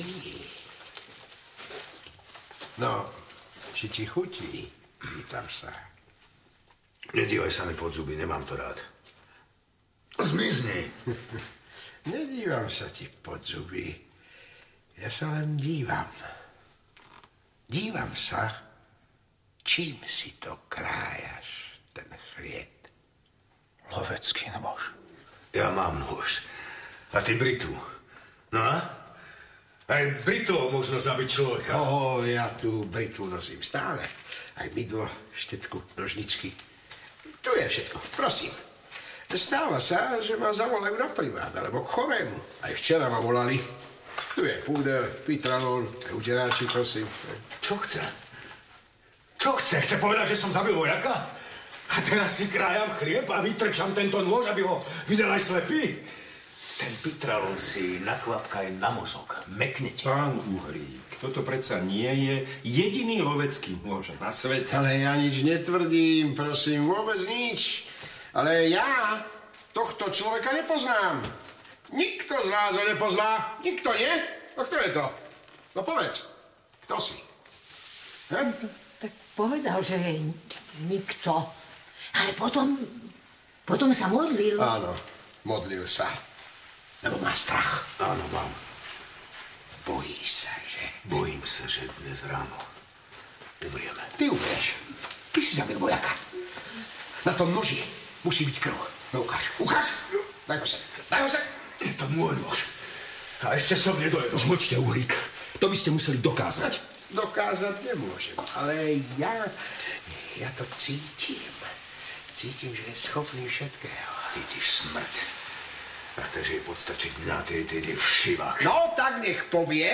No, či ti chutí? Pýtam sa. Nedívaj sa mi pod zuby, nemám to rád. Zmizni. Nedívam sa ti pod zuby. Ja sa len dívam. Dívam sa, čím si to krájaš, ten chlieb. Lovecký nôž. Ja mám nôž. A ty britu. No a? Aj britou možno zabiť človeka. Ja tu britu nosím stále. Aj mydlo, štetku, nožničky. Tu je všetko, prosím. Stáva sa, že ma zavolajú na privát, alebo k chorému. Aj včera ma volali. Tu je púdel, pitranol, uteráči, prosím. Čo chce? Čo chce? Chce povedať, že som zabil vojaka? A teraz si krájam chlieb a vytrčam tento nôž, aby ho videl aj slepý? Ten pitralon si nakvapkaj na mozog. Meknete. Pán Uhrík, toto predsa nie je jediný lovecký nôž na svete. Ale ja nič netvrdím, prosím, vôbec nič. Ale ja tohto človeka nepoznám. Nikto z nás ho nepozná. Nikto, nie? No kto je to? No povedz, kto si? Tak povedal, že nikto. Ale potom sa modlil. Áno, modlil sa. Lebo má strach. Áno, mám. Bojí sa, že? Bojím sa, že dnes ráno umrieme. Ty umrieš. Ty si zabil vojaka. Na tom noži musí byť krv. No ukáž. Ukáž! Daj ho sem. Daj ho sem. Je to môj nôž. A ešte som nedojedol. Už mlčte, Uhrík. To by ste museli dokázať. Dokázať nemôžem, ale ja to cítim. Cítim, že je schopný všetkého. Cítiš smrť. A takže je podstačiť na tej všivách. No, tak nech povie,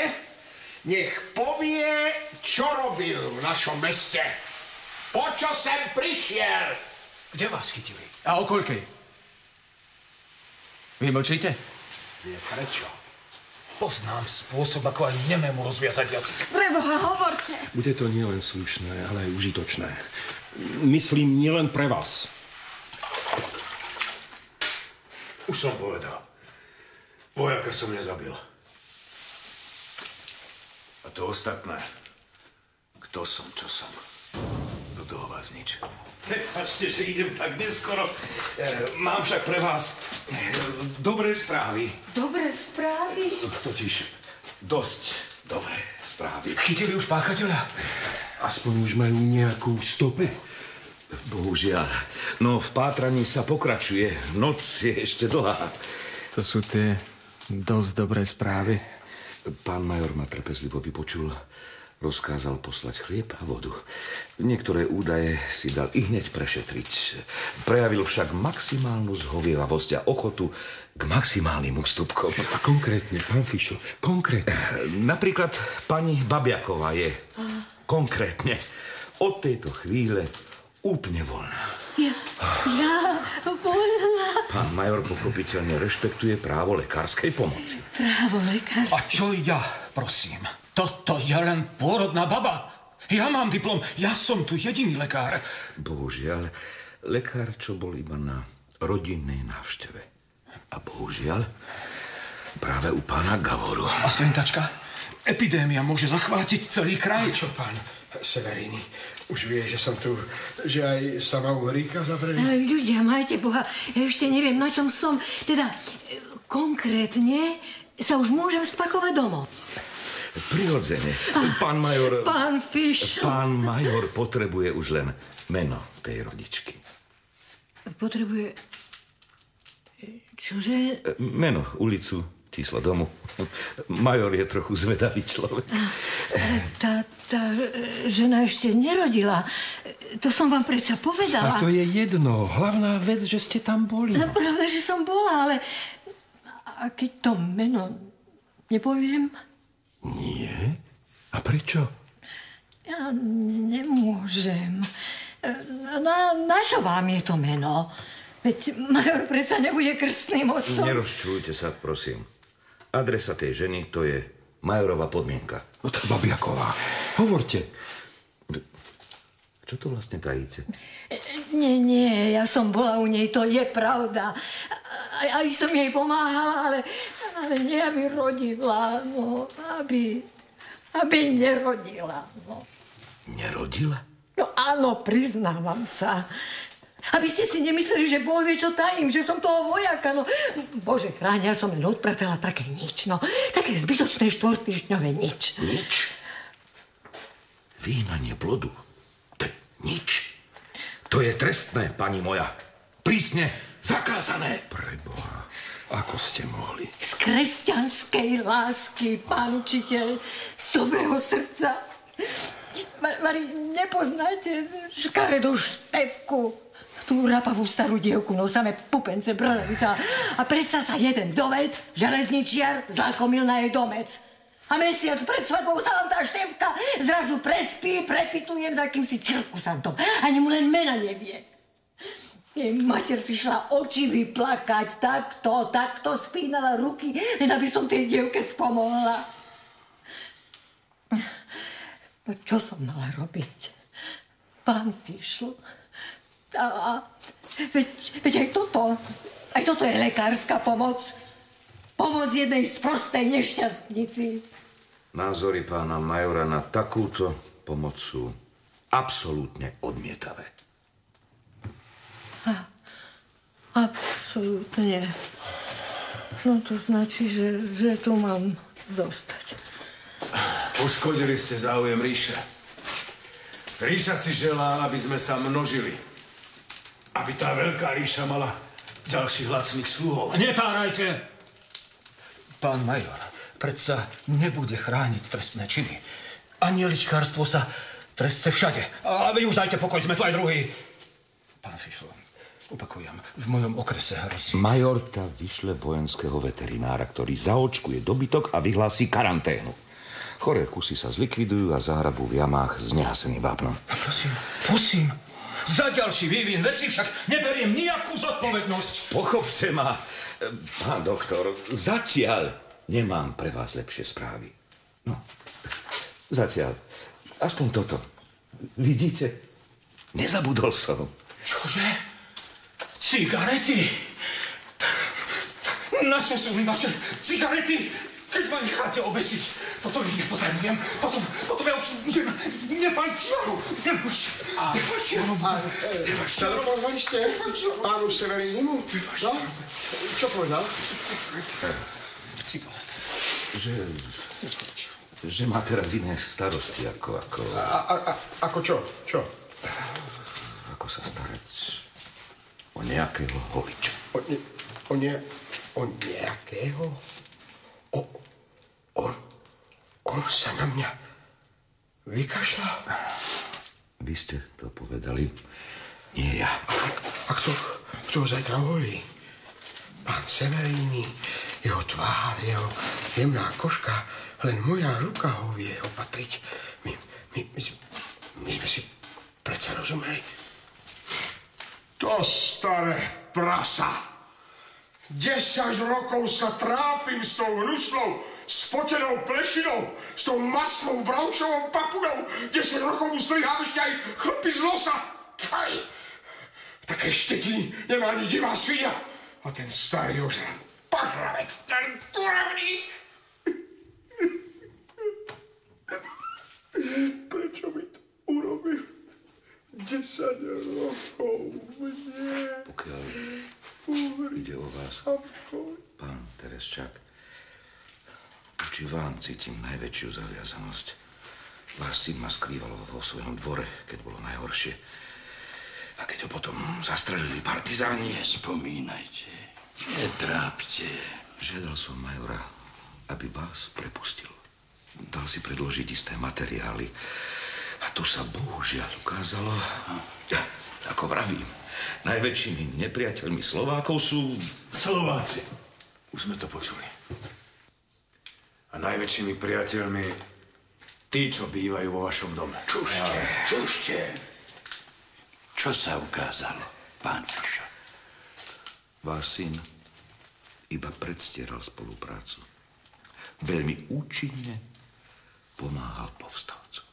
čo robil v našom meste. Po čo sem prišiel? Kde vás chytili? A o koľkej? Vy mlčíte? Nie, prečo? Poznám spôsob, ako aj nemému rozviazať jazyk. Preboha, hovorte. Bude to nielen slušné, ale aj užitočné. Myslím, nielen pre vás. Už som povedal. Vojaka som nezabil. A to ostatné. Kto som, čo som. Do toho vás nič. Prepačte, že idem tak neskoro. Mám však pre vás dobré správy. Dobré správy? Totiž dosť dobré správy. Chytili už páchateľa? Aspoň už majú nejakú stopu. Bohužiaľ. No v pátraní sa pokračuje. Noc je ešte dlhá. To sú tie dosť dobré správy. Pán major ma trpezlivo vypočul. Rozkázal poslať chlieb a vodu. Niektoré údaje si dal i hneď prešetriť. Prejavil však maximálnu zhovievavosť a ochotu k maximálnym ústupkom. A konkrétne, pán Fišl, konkrétne. Napríklad pani Babiaková je konkrétne od tejto chvíle úplne voľná. Ja voľná. Pán major pochopiteľne rešpektuje právo lekárskej pomoci. Právo lekárskej. A čo ja, prosím? Toto je len pôrodná baba. Ja mám diplom, ja som tu jediný lekár. Bohužiaľ, lekár, čo bol iba na rodinnej návšteve. A bohužiaľ, práve u pána Gavoru. A Sventačka? Epidémia môže zachvátiť celý kraj. Čo, pán Severini? Už vie, že som tu, že aj sama Uhríka zavreli? Ale ľudia, majte Boha, ja ešte neviem, na čom som. Teda, konkrétne sa už môžem spakovať domov. Prirodzene. Pán major... Pán Fišl. Pán major potrebuje už len meno tej rodičky. Potrebuje... Čože? Meno, ulicu, číslo domu. Major je trochu zvedavý človek. Tá žena ešte nerodila. To som vám predsa povedala. A to je jedno. Hlavná vec, že ste tam boli. No pravda, že som bola, ale... A keď to meno nepoviem... Nie? A prečo? Ja nemôžem. Na čo vám je to meno? Veď major predsa nebude krstným otcom. Nerozčulujte sa, prosím. Adresa tej ženy, to je majorova podmienka. No tá Babiaková. Hovorte. Čo to vlastne tajíte? Nie, ja som bola u nej, to je pravda. Aj som jej pomáhala, ale nie, aby rodila, no, aby nerodila, no. Nerodila? No áno, priznávam sa. Aby ste si nemysleli, že Boh vie, čo tajím, že som toho vojaka, no. Bože chráň, ja som len odpratala také nič, no. Také zbytočné štvortýždňové nič. Nič? Vyhnanie plodu? To je nič. To je trestné, pani moja. Prísne zakázané. Preboha, ako ste mohli? Z kresťanskej lásky, pán učiteľ, z dobrého srdca. Mari, nepoznáte škaredú Števku, tú rapavú starú dievku, no samé pupence, bradavica. A predsa sa jeden dovec, železničiar, zlákomil na jej domec. A mesiac pred svadbou sa vám tá Števka zrazu prespí, prepitujem za akýmsi cirkusantom. Ani mu len mena nevie. Jej mater si šla oči vyplakať, takto spínala ruky, len aby som tej dievke spomohla. No čo som mala robiť? Pán Fišl? Veď aj toto je lekárska pomoc. Pomoc jednej sprostej nešťastnici. Názory pána majora na takúto pomoc sú absolútne odmietavé. Absolútne. No to značí, že tu mám zostať. Uškodili ste záujem ríše. Ríša si želá, aby sme sa množili. Aby tá veľká ríša mala ďalších lacných sluhov. Netárajte! Pán major, predsa nebude chrániť trestné činy. Anieličkárstvo sa trestce všade. A vy už dajte pokoj, sme tu aj druhý. Pán Fišl, opakujem, v mojom okrese hrozí. Majorta vyšle vojenského veterinára, ktorý zaočkuje dobytok a vyhlási karanténu. Choré kusy sa zlikvidujú a zahrabú v jamách s nehaseným vápnom. Prosím, za ďalší vývin veci však neberiem nejakú zodpovednosť. Pochopte ma, pán doktor, zatiaľ nemám pre vás lepšie správy. No, zatiaľ, aspoň toto. Vidíte? Nezabudol som. Čože? Cigarety? Na čo sú mi vaše cigarety? Keď ma necháte obesiť, potom ich nepotrebujem. Potom ja už nefajčiaru. Telefonovali ste pánu Severínimu? No? Čo povedal? Že má teraz iné starosti, ako... Ako čo? Čo? Ako sa starať o nejakého holiča. O nejakého? On sa na mňa vykašľal? Vy ste to povedali, nie ja. A kto ho zajtra volí? Pán Severini, jeho tvár, jeho jemná koška, len moja ruka ho vie opatriť. My sme si predsa rozumeli. To staré prasa. 10 rokov sa trápim s tou hnuslou, spotenou plešinou, s tou masnou bravčovou papudou. 10 rokov mu strihám ešte aj chlpy z nosa. Faj! Také štetiny nemá ani divá svinia. A ten starý ožran pažravec, ten turavník. Prečo mi to urobil? 10 rokov mne. Pokiaľ ide o vás, pán Teresčák, voči vám cítim najväčšiu zaviazanosť. Váš syn ma skrýval vo svojom dvore, keď bolo najhoršie. A keď ho potom zastrelili partizáni... Nespomínajte, netrápte. Žiadal som majora, aby vás prepustil. Dal si predložiť isté materiály. A to sa bohužiaľ ukázalo, ako vravím, najväčšími nepriateľmi Slovákov sú... Slováci. Už sme to počuli. A najväčšími priateľmi tí, čo bývajú vo vašom dome. Čušte. Čo sa ukázalo, pán Fischer? Váš syn iba predstieral spoluprácu. Veľmi účinne pomáhal povstalcom.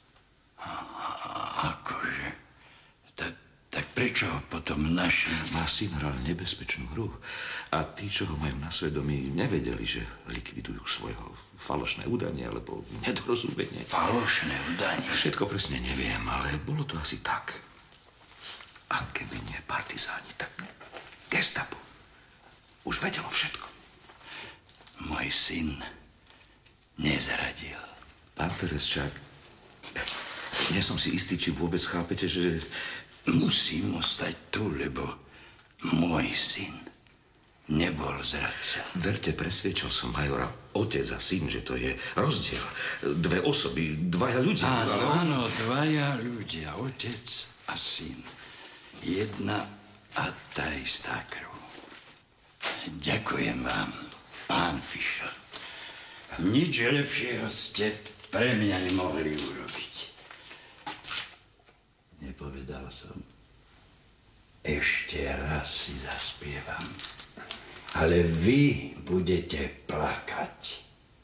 Akože? Tak prečo potom našli? Váš syn hral nebezpečnú hru a tí, čo ho majú na svedomí, nevedeli, že likvidujú svojho falošné údanie alebo nedorozumenie. Falošné údanie? Všetko presne neviem, ale bolo to asi tak. A keby nie partizáni, tak gestapo už vedelo všetko. Môj syn nezradil. Pán Teresčák, nie som si istý, či vôbec chápete, že... Musím ostať tu, lebo môj syn nebol zradca. Verte, presviečal som majora, otec a syn, že to je rozdiel. Dve osoby, dvaja ľudia. Áno, dvaja ľudia, otec a syn. Jedna a tá istá krv. Ďakujem vám, pán Fischer. Nič lepšieho ste pre mňa nemohli urobiť. Nepovedal som. Ešte raz si zaspievam. Ale vy budete plakať.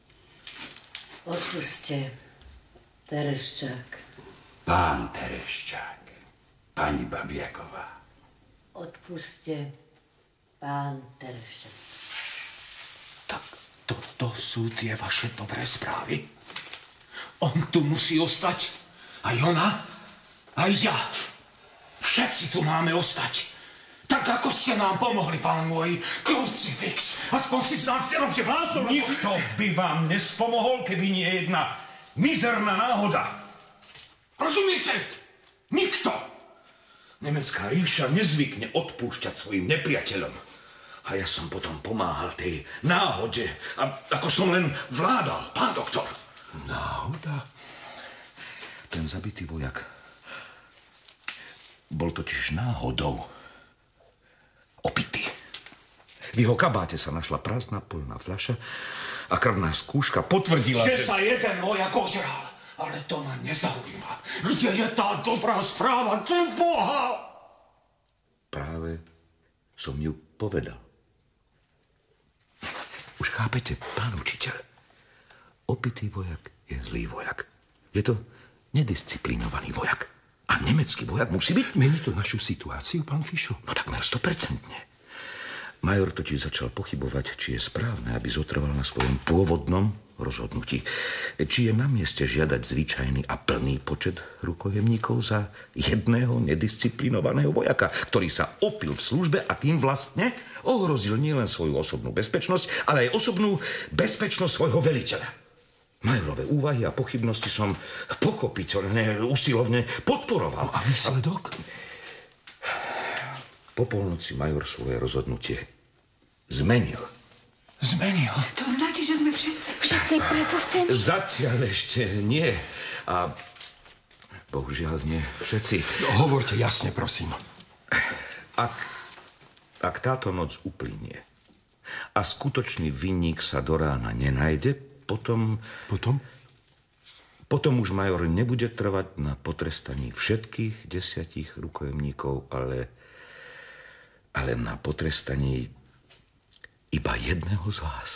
Odpuste, Tereščák. Pán Tereščák. Pani Babiaková. Odpuste, pán Tereščák. Tak toto sú tie vaše dobré správy? On tu musí ostať. Aj ona, aj ja. Všetci tu máme ostať. Tak ako ste nám pomohli, pán môj krucifix. Aspoň si z nás nerobte bláznom. Nikto by vám nespomohol, keby nie jedna mizerná náhoda. Rozumiete? Nikto. Nemecká ríša nezvykne odpúšťať svojim nepriateľom. A ja som potom pomáhal tej náhode, ako som len vládal, pán doktor. Náhoda? Ten zabitý vojak bol totiž náhodou opitý. V jeho kabáte sa našla prázdna poľná fľaša a krvná skúška potvrdila, že sa jeden vojak ožral. Ale to ma nezaujíma. Kde je tá dobrá správa? Pre Boha! Práve som ju povedal. Už chápete, pán učiteľ? Opitý vojak je zlý vojak. Je to nedisciplinovaný vojak. A nemecký vojak musí byť... Mení to našu situáciu, pán Fišo? No takmer 100%. Major totiž začal pochybovať, či je správne, aby zotrval na svojom pôvodnom rozhodnutí. Či je na mieste žiadať zvyčajný a plný počet rukojemníkov za jedného nedisciplinovaného vojaka, ktorý sa opil v službe a tým vlastne ohrozil nielen svoju osobnú bezpečnosť, ale aj osobnú bezpečnosť svojho veliteľa. Majorové úvahy a pochybnosti som pochopiteľne, usilovne podporoval. No a výsledok? Po polnoci major svoje rozhodnutie zmenil. Zmenil? To značí, že sme všetci... Všetci prepustení? Zatiaľ ešte nie. A bohužiaľ nie všetci. No, hovorte jasne, prosím. Ak táto noc uplynie a skutočný vinník sa do rána nenájde, potom... Potom už major nebude trvať na potrestaní všetkých 10 rukojemníkov, ale na potrestaní iba jedného z vás.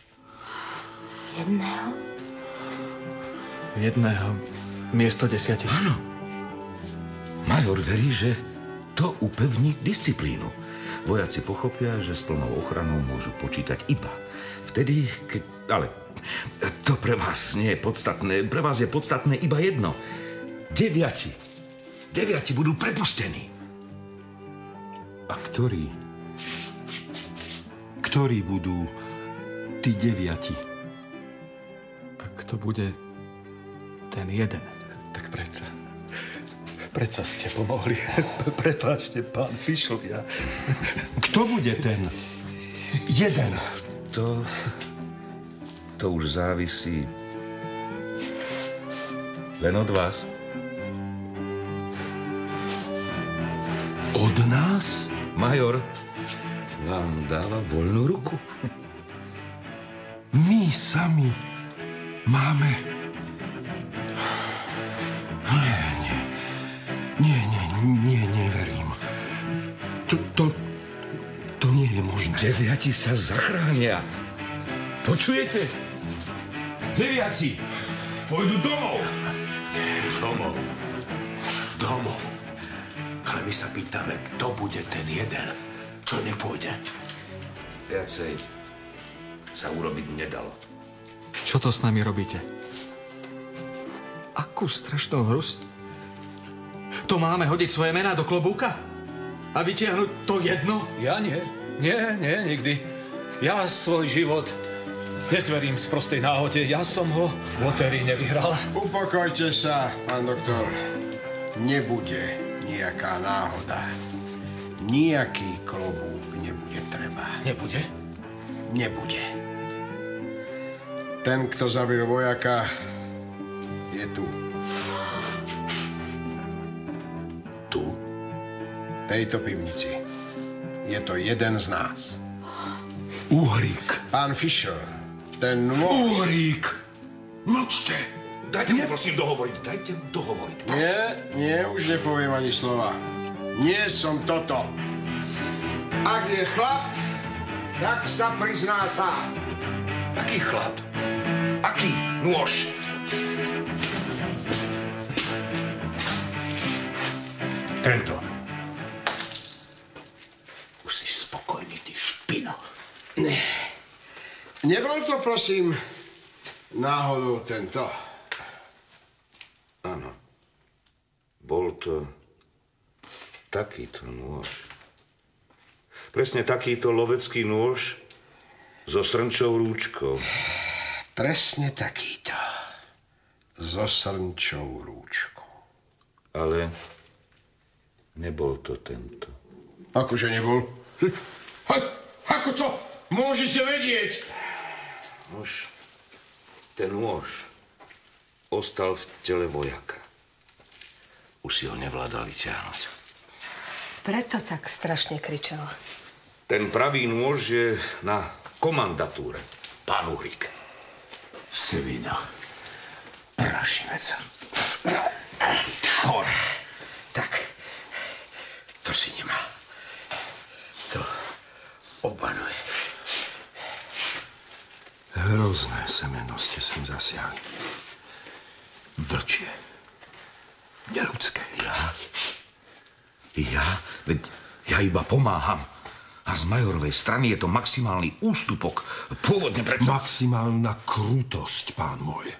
Jedného miesto 10. Áno. Major verí, že to upevní disciplínu. Vojaci pochopia, že s plnou ochranou môžu počítať iba vtedy, keď... Ale to pre vás nie je podstatné. Pre vás je podstatné iba jedno. 9 budú prepustení. A ktorí budú tí 9? Ak to bude ten jeden. Tak predsa ste pomohli. Prepáčte, pán Fišl, ja... Kto bude ten jeden? To už závisí len od vás. Od nás? Major vám dáva voľnú ruku. My sami máme... Nie, neverím. To nie je možné. 9 sa zachránia. Počujete? 9 pôjdu domov. Domov. Ale my sa pýtame, kto bude ten jeden, čo nepôjde. Viacej sa urobiť nedalo. Čo to s nami robíte? Akú strašnú hrosť? To máme hodiť svoje mená do klobúka? A vytiahnuť to jedno? Ja nie. Nie, nikdy. Ja svoj život nezverím z prostej náhode. Ja som ho v lotérii nevyhral. Upokojte sa, pán doktor. Nebude nejaká náhoda. Nijaký klobúk nebude treba. Nebude? Nebude. Ten, kto zabil vojaka, je tu. Tu? V tejto pivnici. Je to jeden z nás. Uhrík. Pán Fischer, ten nôž... Uhrík! Mlčte! Dajte mu prosím dohovoriť. Nie, už nepoviem ani slova. Nie som toto. Ak je chlap, tak sa prizná sám. Aký chlap? Aký nôž? Tento. Už si spokojný, ty špino. Nebol to, prosím, náhodou tento? Áno. Bol to takýto nôž. Presne takýto lovecký nôž so srnčou rúčkou. Presne takýto. So srnčou rúčkou. Ale nebol to tento. Akože nebol? Ako to môžete vedieť? Už ten nôž ostal v tele vojaka. Už si ho nevládal vyťahnuť. Preto tak strašne kričal. Ten pravý nôž je na komandatúre, pán Uhrík. Sevina. Prašivec. Chor. Tak, to si nemá. To obanuje. semeno ste sem zasiali. Vlčie. Neľudské. Ja? Veď ja iba pomáham. A z Majorovej strany je to maximálny ústupok. Pôvodne predsa... Maximálna krutosť, pán môj.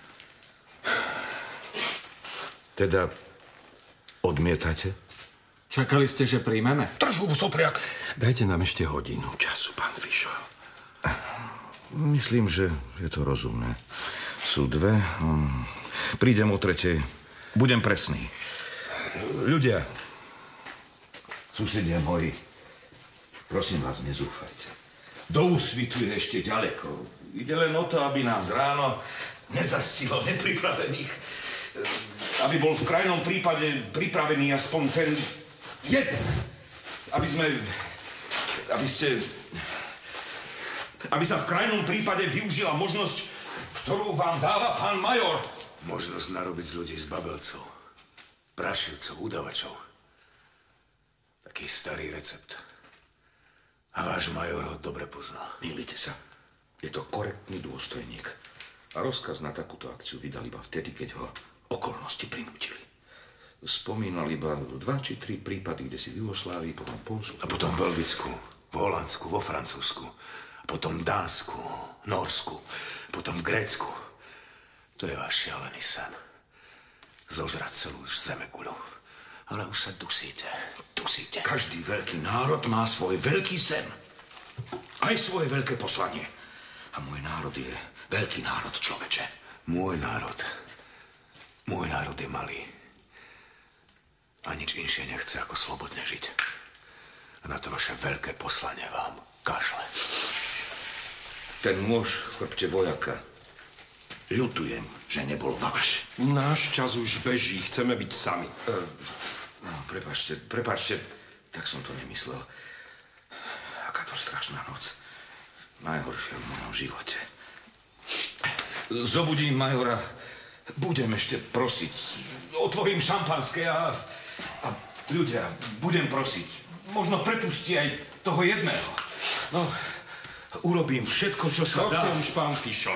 Teda odmietate? Čakali ste, že príjmeme? Držu, sopriak. Dajte nám ešte hodinu času, pán Fischer. Myslím, že je to rozumné. Sú dve. Prídem o tretej. Budem presný. Ľudia, susedia moji, prosím vás, nezúfajte. Do úsvitu je ešte ďaleko. Ide len o to, aby nás ráno nezastihlo nepripravených. Aby bol v krajnom prípade pripravený aspoň ten jeden. Aby sa v krajnom prípade využila možnosť, ktorú vám dáva pán major. Možnosť narobiť z ľudí z babelcov, prašivcov, udavačov. Taký starý recept. A váš major ho dobre pozná. Mýlite sa. Je to korektný dôstojník. A rozkaz na takúto akciu vydal iba vtedy, keď ho okolnosti prinútili. Spomínal iba 2 či 3 prípady, kde si v Jugoslávii, potom v Poľsku. A potom v Belgicku, v Holandsku, vo Francúzsku. A potom v Dánsku, Norsku, potom v Grécku. To je váš šialený sen. Zožrať celú zemeguľu. Ale už sa dusíte. Každý veľký národ má svoj veľký sen. Aj svoje veľké poslanie. A môj národ je veľký národ, človeče. Môj národ je malý. A nič inšie nechce, ako slobodne žiť. A na to vaše veľké poslanie vám kašle. Ten nôž v chrbte vojaka. Ľutujem, že nebol váš. Náš čas už beží, chceme byť sami. Prepáčte, tak som to nemyslel. Aká to strašná noc. Najhoršia v mojom živote. Zobudím majora, budem ešte prosiť. Otvorím šampanské a ľudia, budem prosiť. Možno prepustí aj toho jedného. No, urobím všetko, čo sa dá. Už pán Fischer.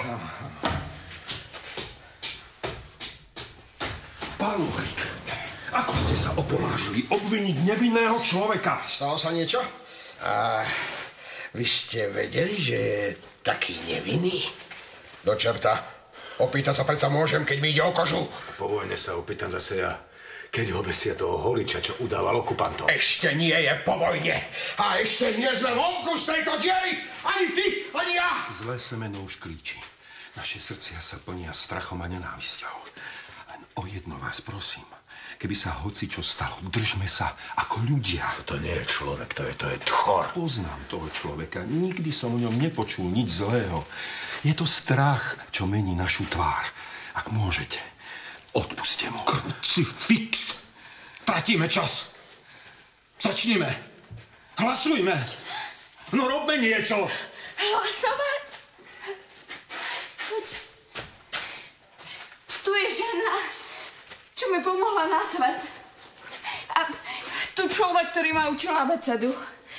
Pán Uhrík, ako ste sa opovážili obviniť nevinného človeka? Stalo sa niečo? A vy ste vedeli, že je taký nevinný? Do čerta. Opýtať sa predsa môžem, keď mi ide o kožu. Po vojne sa opýtam zase ja, keď ho besia toho holiča, čo udával okupantom. Ešte nie je po vojne. A ešte nie sme vonku z tejto diery. Ani ty, ani ja. Zlé semeno už klíči. Naše srdcia sa plnia strachom a nenávisťou. Len o jedno vás prosím. Keby sa hocičo stalo, držme sa ako ľudia. To nie je človek, to je tchor. Poznám toho človeka. Nikdy som o ňom nepočul nič zlého. Je to strach, čo mení našu tvár. Ak môžete, odpuste mu. Krucifix! Tratíme čas. Začnime. Hlasujme. No robme niečo. Hlasovať? Tu je žena, čo mi pomohla na svet. A tu človek, ktorý ma učil abecedu.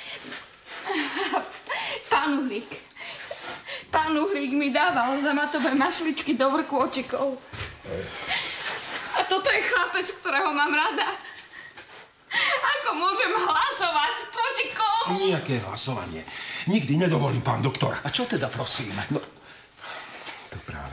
Pán Uhrík mi dával zamatové mašličky do vrchu očikov. A toto je chlapec, ktorého mám rada. Ako môžem hlasovať proti komu? Nijaké hlasovanie. Nikdy nedovolím, pán doktor. A čo teda, prosím? No, to práve.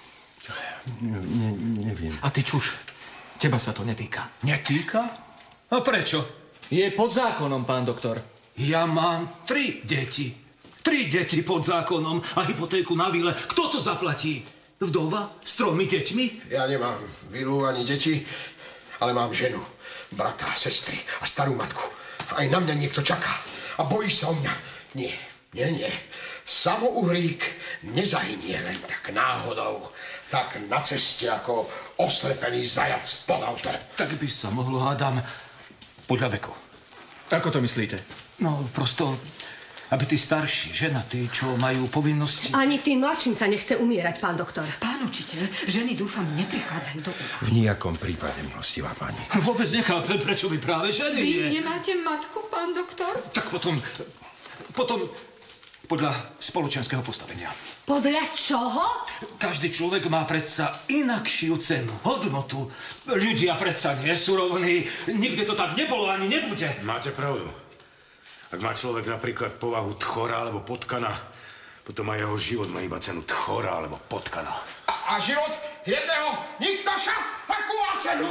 Neviem. A ty čuš, teba sa to netýka. Netýka? A prečo? Je pod zákonom, pán doktor. Ja mám 3 deti. 3 deti pod zákonom a hypotéku na vile. Kto to zaplatí? Vdova? S 3 deťmi? Ja nemám vilu ani deti, ale mám ženu, brata, sestry a starú matku. Aj na mňa niekto čaká a bojí sa o mňa. Nie. Samo Uhrík nezahynie len tak náhodou, tak na ceste ako oslepený zajac pod auto. Tak by sa mohlo, hádam, podľa veku. Ako to myslíte? No, prosto, aby tí starší, ženatí, čo majú povinnosti... Ani tým mladším sa nechce umierať, pán doktor. Pán učiteľ, ženy, dúfam, neprichádzajú do úvahy. V nejakom prípade, milostivá pani. Vôbec nechápem, prečo by práve ženy... Vy nemáte matku, pán doktor? Tak potom Podľa spoločenského postavenia. Podľa čoho? Každý človek má predsa inakšiu cenu, hodnotu. Ľudia predsa nie sú rovní. Nikdy to tak nebolo ani nebude. Máte pravdu. Ak má človek napríklad povahu tchora alebo potkana, potom aj jeho život má iba cenu tchora alebo potkana. A život jedného niktoša? Akú má cenu?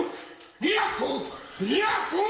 Nejakú!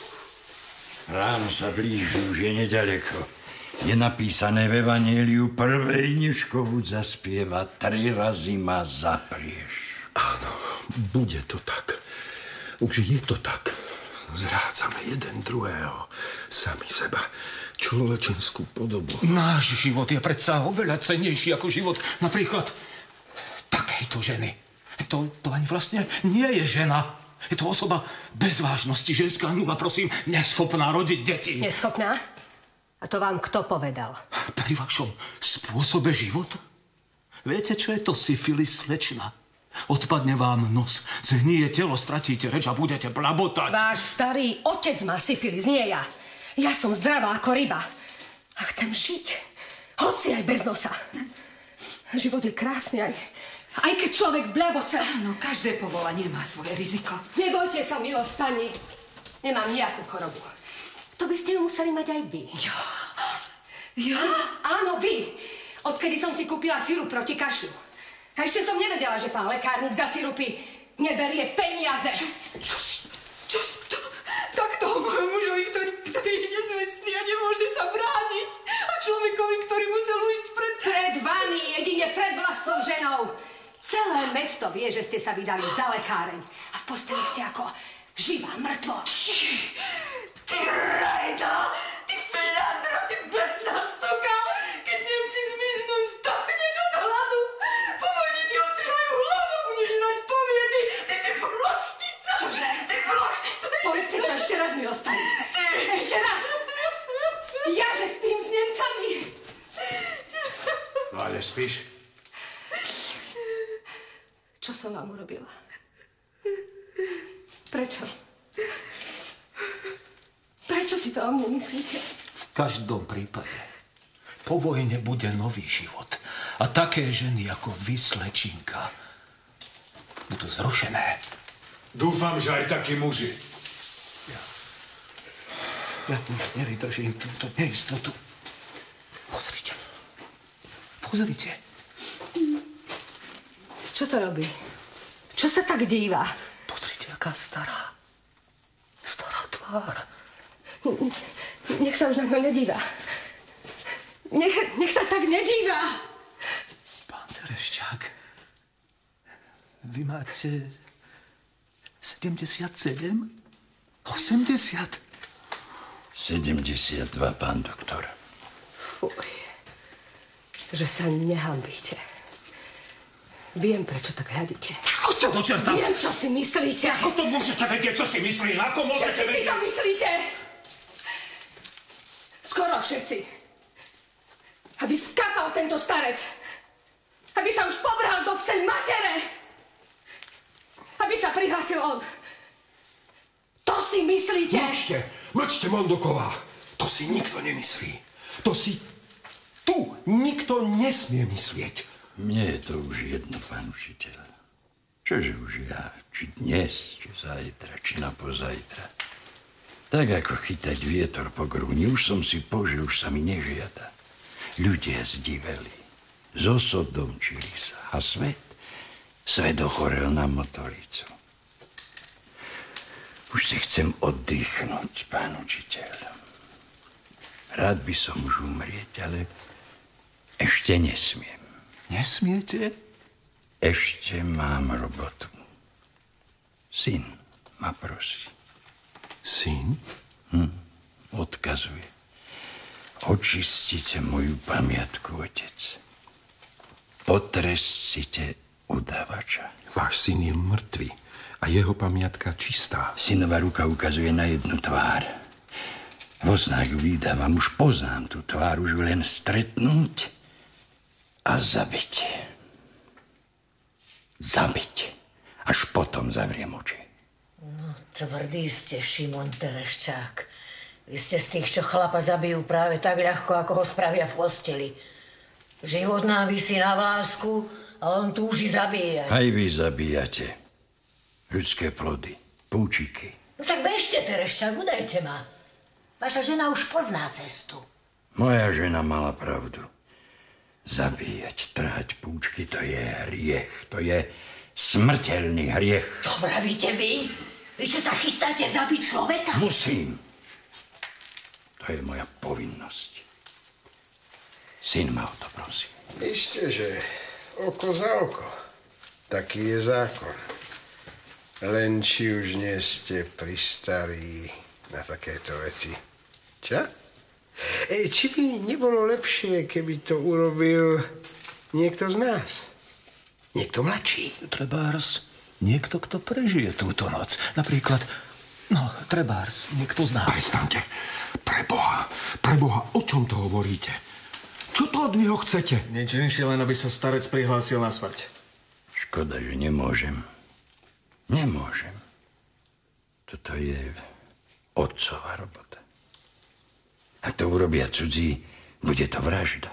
Ráno sa blíži, už je nedaleko. Je napísané v Evanjeliu prvej Nežkovu zaspieva 3 razy ma zaprieš. Áno, bude to tak. Už je to tak. Zrádzame jeden druhého, sami seba, človečenskú podobu. Náš život je predsa oveľa cennejší ako život napríklad takejto ženy. To ani vlastne nie je žena. Je to osoba bez vážnosti, ženská nuba, prosím, neschopná rodiť deti. Neschopná? A to vám kto povedal? Pri vašom spôsobe života? Viete, čo je to syfilis, slečna? Odpadne vám nos, zhnije telo, stratíte reč a budete blabotať. Váš starý otec má syfilis, nie ja. Ja som zdravá ako ryba. A chcem žiť. Hoci aj bez nosa. Život je krásny aj keď človek blaboce. Áno, každé povolanie má svoje riziko. Nebojte sa, milosť pani. Nemám nejakú chorobu. To by ste ju museli mať aj vy. Ja? Áno, vy. Odkedy som si kúpila sirup proti kašľu. A ešte som nevedela, že pán lekárnik za sirupy neberie peniaze. Čo to? Tak toho môjho mužovi, ktorý je nezvestný a nemôže sa brániť. A človekovi, ktorý musel ujsť pred vami, jedine pred vlastnou ženou. Celé mesto vie, že ste sa vydali za lekáreň. A v posteli ste ako živá mŕtvo. Ty rajda! Ty fľadra! Ty besná suka! Keď Nemci zmiznú, zdochneš od hladu! Po vojne ti ostrihajú hlavu, budeš nať poviedy! Ty ploštica! Čože? Ty ploštica! Povedzte to ešte raz, milosť pani. Ešte raz! Ja, že spím s Nemcami! No a nespíš? Čo som vám urobila? Prečo? Prečo si to o mne myslíte? V každom prípade po vojne bude nový život. A také ženy ako vy, slečinka, budú zrušené. Dúfam, že aj takí muži. Ja už nevydržím túto neistotu. Pozrite. Pozrite. Čo to robí? Čo sa tak díva? Pozrite, aká stará. Stará tvár. Nech sa už na ňo nedíva. Nech sa tak nedíva. Pán Tereščák, vy máte 77? 80? 72, pán doktor. Fuj. Že sa nehambíte. Viem, prečo tak hľadíte. Čo do čerta? Viem, čo si myslíte. Ako to môžete vedieť, čo si myslím? Ako môžete vedieť? Čo si to myslíte? Skoro všetci. Aby skapal tento starec. Aby sa už pobral do psej matere. Aby sa prihlásil on. To si myslíte? Mlčte, Mondoková. To si nikto nemyslí. To si tu nikto nesmie myslieť. Mne je to už jedno, pán učiteľ. Čože už ja, či dnes, či zajtra, či napozajtra. Tak ako chytať vietor po grúni, už som si požil, už sa mi nežiada. Ľudia zdiveli, zosodomčili sa a svet ochorel na motoricu. Už si chcem oddychnúť, pán učiteľ. Rád by som už umrieť, ale ešte nesmiem. Nesmiete? Ešte mám robotu. Syn ma prosí. Syn? Odkazuje. Očistite moju pamiatku, otec. Potrestite udavača. Váš syn je mŕtvý a jeho pamiatka čistá. Synová ruka ukazuje na jednu tvár. Vo znak vydávam, už poznám tú tvár, už len stretnúť a zabiť. Zabiť. Až potom zavriem oči. No, tvrdý ste, Šimon Tereščák. Vy ste z tých, čo chlapa zabijú práve tak ľahko, ako ho spravia v posteli. Život nám visí na vlásku a on túži zabíjať. Aj vy zabíjate. Ľudské plody, púčiky. No tak bežte, Tereščák, udajte ma. Vaša žena už pozná cestu. Moja žena mala pravdu. Zabíjať, trhať púčky, to je hriech. To je smrteľný hriech. To pravíte vy? Vy čo sa chystáte zabiť človeka? Musím. To je moja povinnosť. Syn ma o to prosí. Isté, že oko za oko. Taký je zákon. Len či už nie ste pristarí na takéto veci. Čo? Či by nebolo lepšie, keby to urobil niekto z nás? Niekto mladší? Trebárs, niekto, kto prežije túto noc. Napríklad, trebárs, niekto z nás. Prestaňte. Preboha, o čom to hovoríte? Čo to od neho chcete? Nič inšie, len aby sa starec prihlásil na smrť. Škoda, že nemôžem. Nemôžem. Toto je otcová robota. Ak to urobia cudzí, bude to vražda.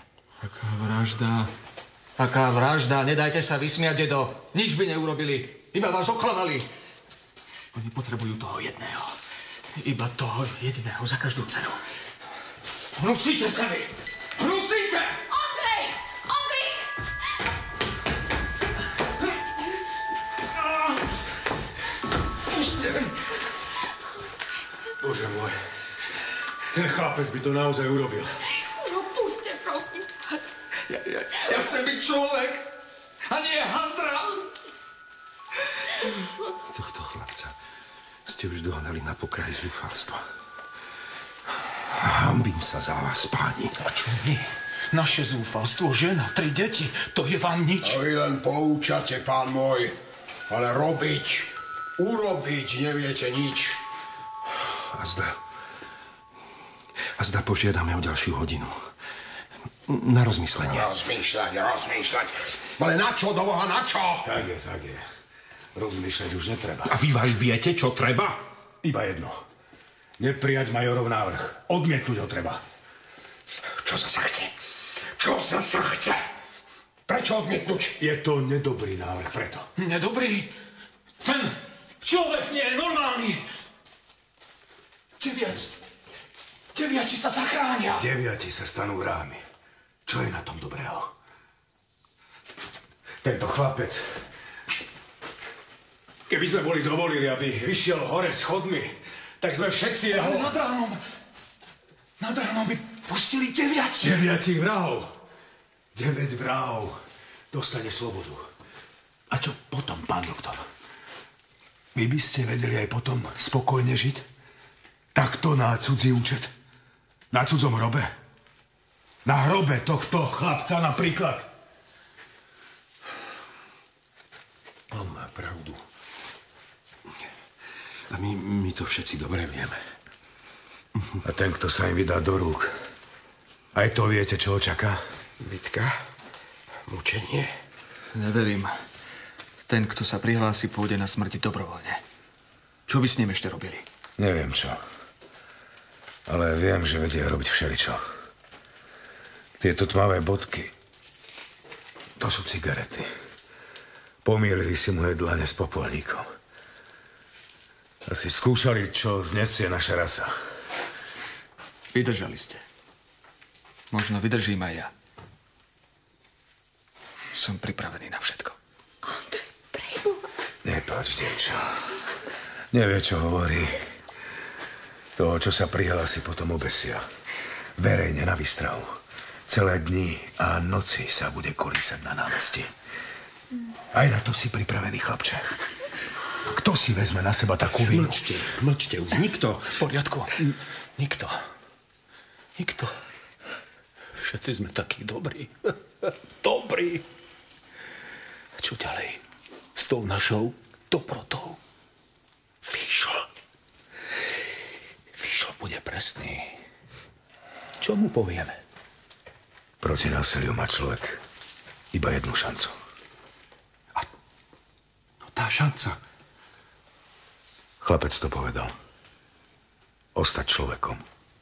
Aká vražda? Nedajte sa vysmiať, dedo. Nič by neurobili. Iba vás oklamali. Oni potrebujú toho jedného. Iba toho jediného za každú cenu. Hnusíte sa mi! Hnusíte! Ondrej! Ondrej! Bože môj, ten chlapec by to naozaj urobil. Už ho puste, prosím. Ja chcem byť človek, a nie handra. Tohto chlapca ste už dohnali na pokraj zúfalstva. Hanbím sa za vás, páni. A čo my? Naše zúfalstvo, žena, 3 deti, to je vám nič. A vy len poučate, pán môj. Ale urobiť neviete nič. A zda požiadame o ďalšiu hodinu. Na rozmyslenie. Rozmýšľať. Ale na čo, do Boha, na čo? Tak je. Rozmýšľať už netreba. A vy aj viete, čo treba? Iba jedno. Neprijať majorov návrh. Odmietnúť ho treba. Čo zasa chce? Prečo odmietnúť? Je to nedobrý návrh, preto. Nedobrý? Ten človek nie je normálny. 9 sa zachránia. 9 sa stanú vrahmi. Čo je na tom dobrého? Tento chlapec, keby sme boli dovolili, aby vyšiel hore schodmi, tak sme všetci jeho... Ale nad ránom by pustili 9. 9 vrahov. 9 vrahov dostane slobodu. A čo potom, pán doktor? Vy by ste vedeli aj potom spokojne žiť? Takto na cudzí účet? Na cudzom hrobe? Na hrobe tohto chlapca napríklad? On má pravdu. A my to všetci dobre vieme. A ten, kto sa im vydá do rúk, aj to viete, čo ho čaká? Bitka? Mučenie? Neverím. Ten, kto sa prihlási, pôjde na smrti dobrovoľne. Čo by s ním ešte robili? Neviem čo. Ale viem, že vedia robiť všeličo. Tieto tmavé bodky, to sú cigarety. Pomýlili si moje dlane s popolníkom. Asi skúšali, čo znesie naša rasa. Vydržali ste. Možno vydržím aj ja. Som pripravený na všetko. Ondrej, preboha. Nepáč, dievča. Nevie, čo hovorí. Toho, čo sa prihlási, potom obesia. Verejne na výstrahu. Celé dni a noci sa bude kolísať na námestí. Aj na to si pripravený, chlapče. Kto si vezme na seba takú vinu? Mlčte už, nikto. V poriadku. Nikto. Všetci sme takí dobrí. Dobrí. Čo ďalej? S tou našou dobrotou? Fišo bude presný. Čo mu povieme? Proti násiliu má človek iba jednu šancu. Tá šanca. Chlapec to povedal. Ostať človekom.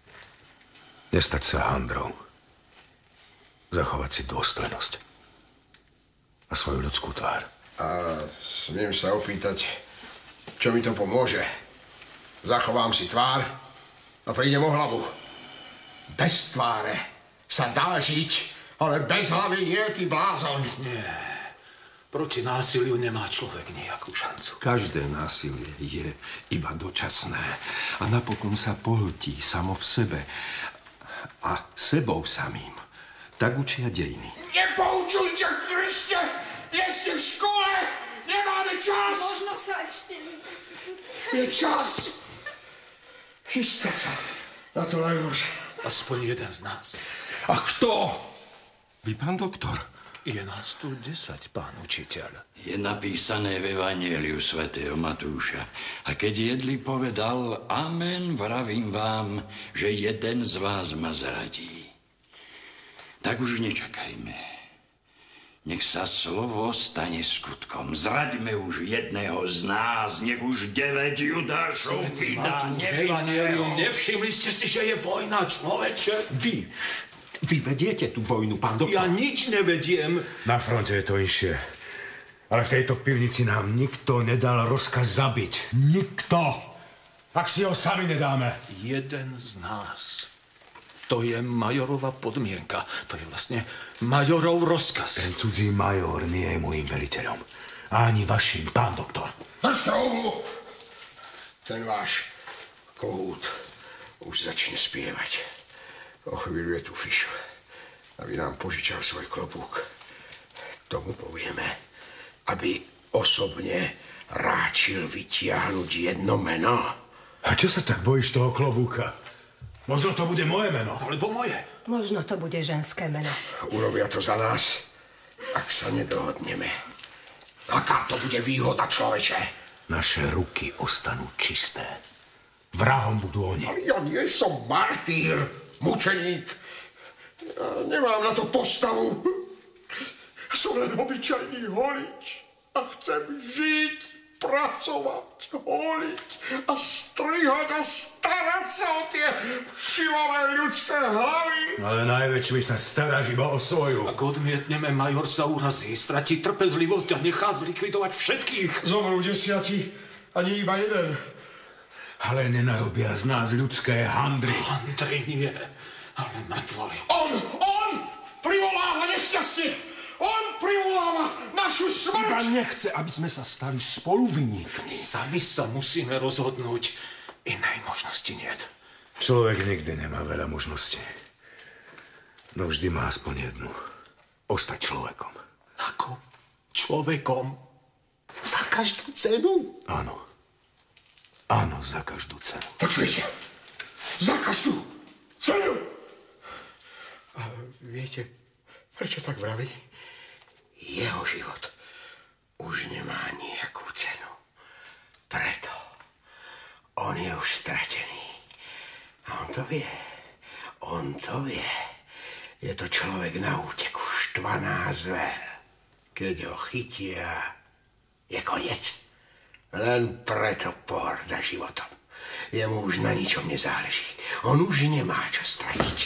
Nestať sa handrou. Zachovať si dôstojnosť. A svoju ľudskú tvár. A smiem sa opýtať, čo mi to pomôže? Zachovám si tvár a prídem o hlavu. Bez tváre sa dá žiť, ale bez hlavy nie, ty blázon. Nie. Proti násiliu nemá človek nejakú šancu. Každé násilie je iba dočasné a napokon sa pohltí samo v sebe a sebou samým. Tak učia dejiny. Nepoučujte, Kriste! Nie ste v škole! Nemáme čas! Možno sa ešte... Je čas! Chystať sa na to najhoršie. Aspoň jeden z nás. A kto? Vy, pán doktor? Je nás tu 10, pán učiteľ. Je napísané v Evanjeliu svätého Matúša. A keď jedli, povedal: Amen, vravím vám, že jeden z vás ma zradí. Tak už nečakajme. Nech sa slovo stane skutkom. Zraďme už jedného z nás, nech už 9 Judášov vydá Evangelium, nevšimli ste si, že je vojna, človeče? Vy vediete tú vojnu, pán doktor? Ja nič nevediem. Na fronte je to inšie. Ale v tejto pivnici nám nikto nedal rozkaz zabiť. Nikto! Ak si ho sami nedáme. Jeden z nás. To je majorova podmienka. To je vlastne majorov rozkaz. Ten cudzí major nie je môjim veliteľom. Ani vašim, pán doktor. Držte hubu! Ten váš kohút už začne spievať. O chvíľu je tu Fišo, aby nám požičal svoj klobúk. Tomu povieme, aby osobne ráčil vytiahnuť jedno meno. A čo sa tak bojíš toho klobúka? Možno to bude moje meno. Alebo moje. Možno to bude ženské meno. Urobia to za nás, ak sa nedohodneme. Aká to bude výhoda, človeče? Naše ruky ostanú čisté. Vrahom budú oni. Ale ja nie som martýr, mučeník. Ja nemám na to postavu. Som len obyčajný holič a chcem žiť, pracovať, holiť a strihať a starať sa o tie všivavé ľudské hlavy. Ale najväčšmi sa staráš iba o svoju. Ak odmietneme, major sa urazí, stratí trpezlivosť a nechá zlikvidovať všetkých. Zomrú 10, ani iba jeden. Ale nenarobia z nás ľudské handry. Handry nie, ale mŕtvoly. On privoláva nešťastie. On privoláva našu smrť. Iba nechce, aby sme sa stali spoluvinníkmi. Sami sa musíme rozhodnúť. Inej možnosti niet. Človek nikdy nemá veľa možností. No vždy má aspoň jednu. Ostať človekom. Ako človekom? Za každú cenu? Áno. Áno, za každú cenu. Počujete? Za každú cenu. A viete, prečo tak vraví? Jeho život už nemá nejakú cenu. Preto on je už stratený. A on to vie. On to vie. Je to človek na úteku, štvaná zver. Keď ho chytia, je koniec. Len preto pohŕda životom. Jemu už na ničom nezáleží. On už nemá čo stratiť.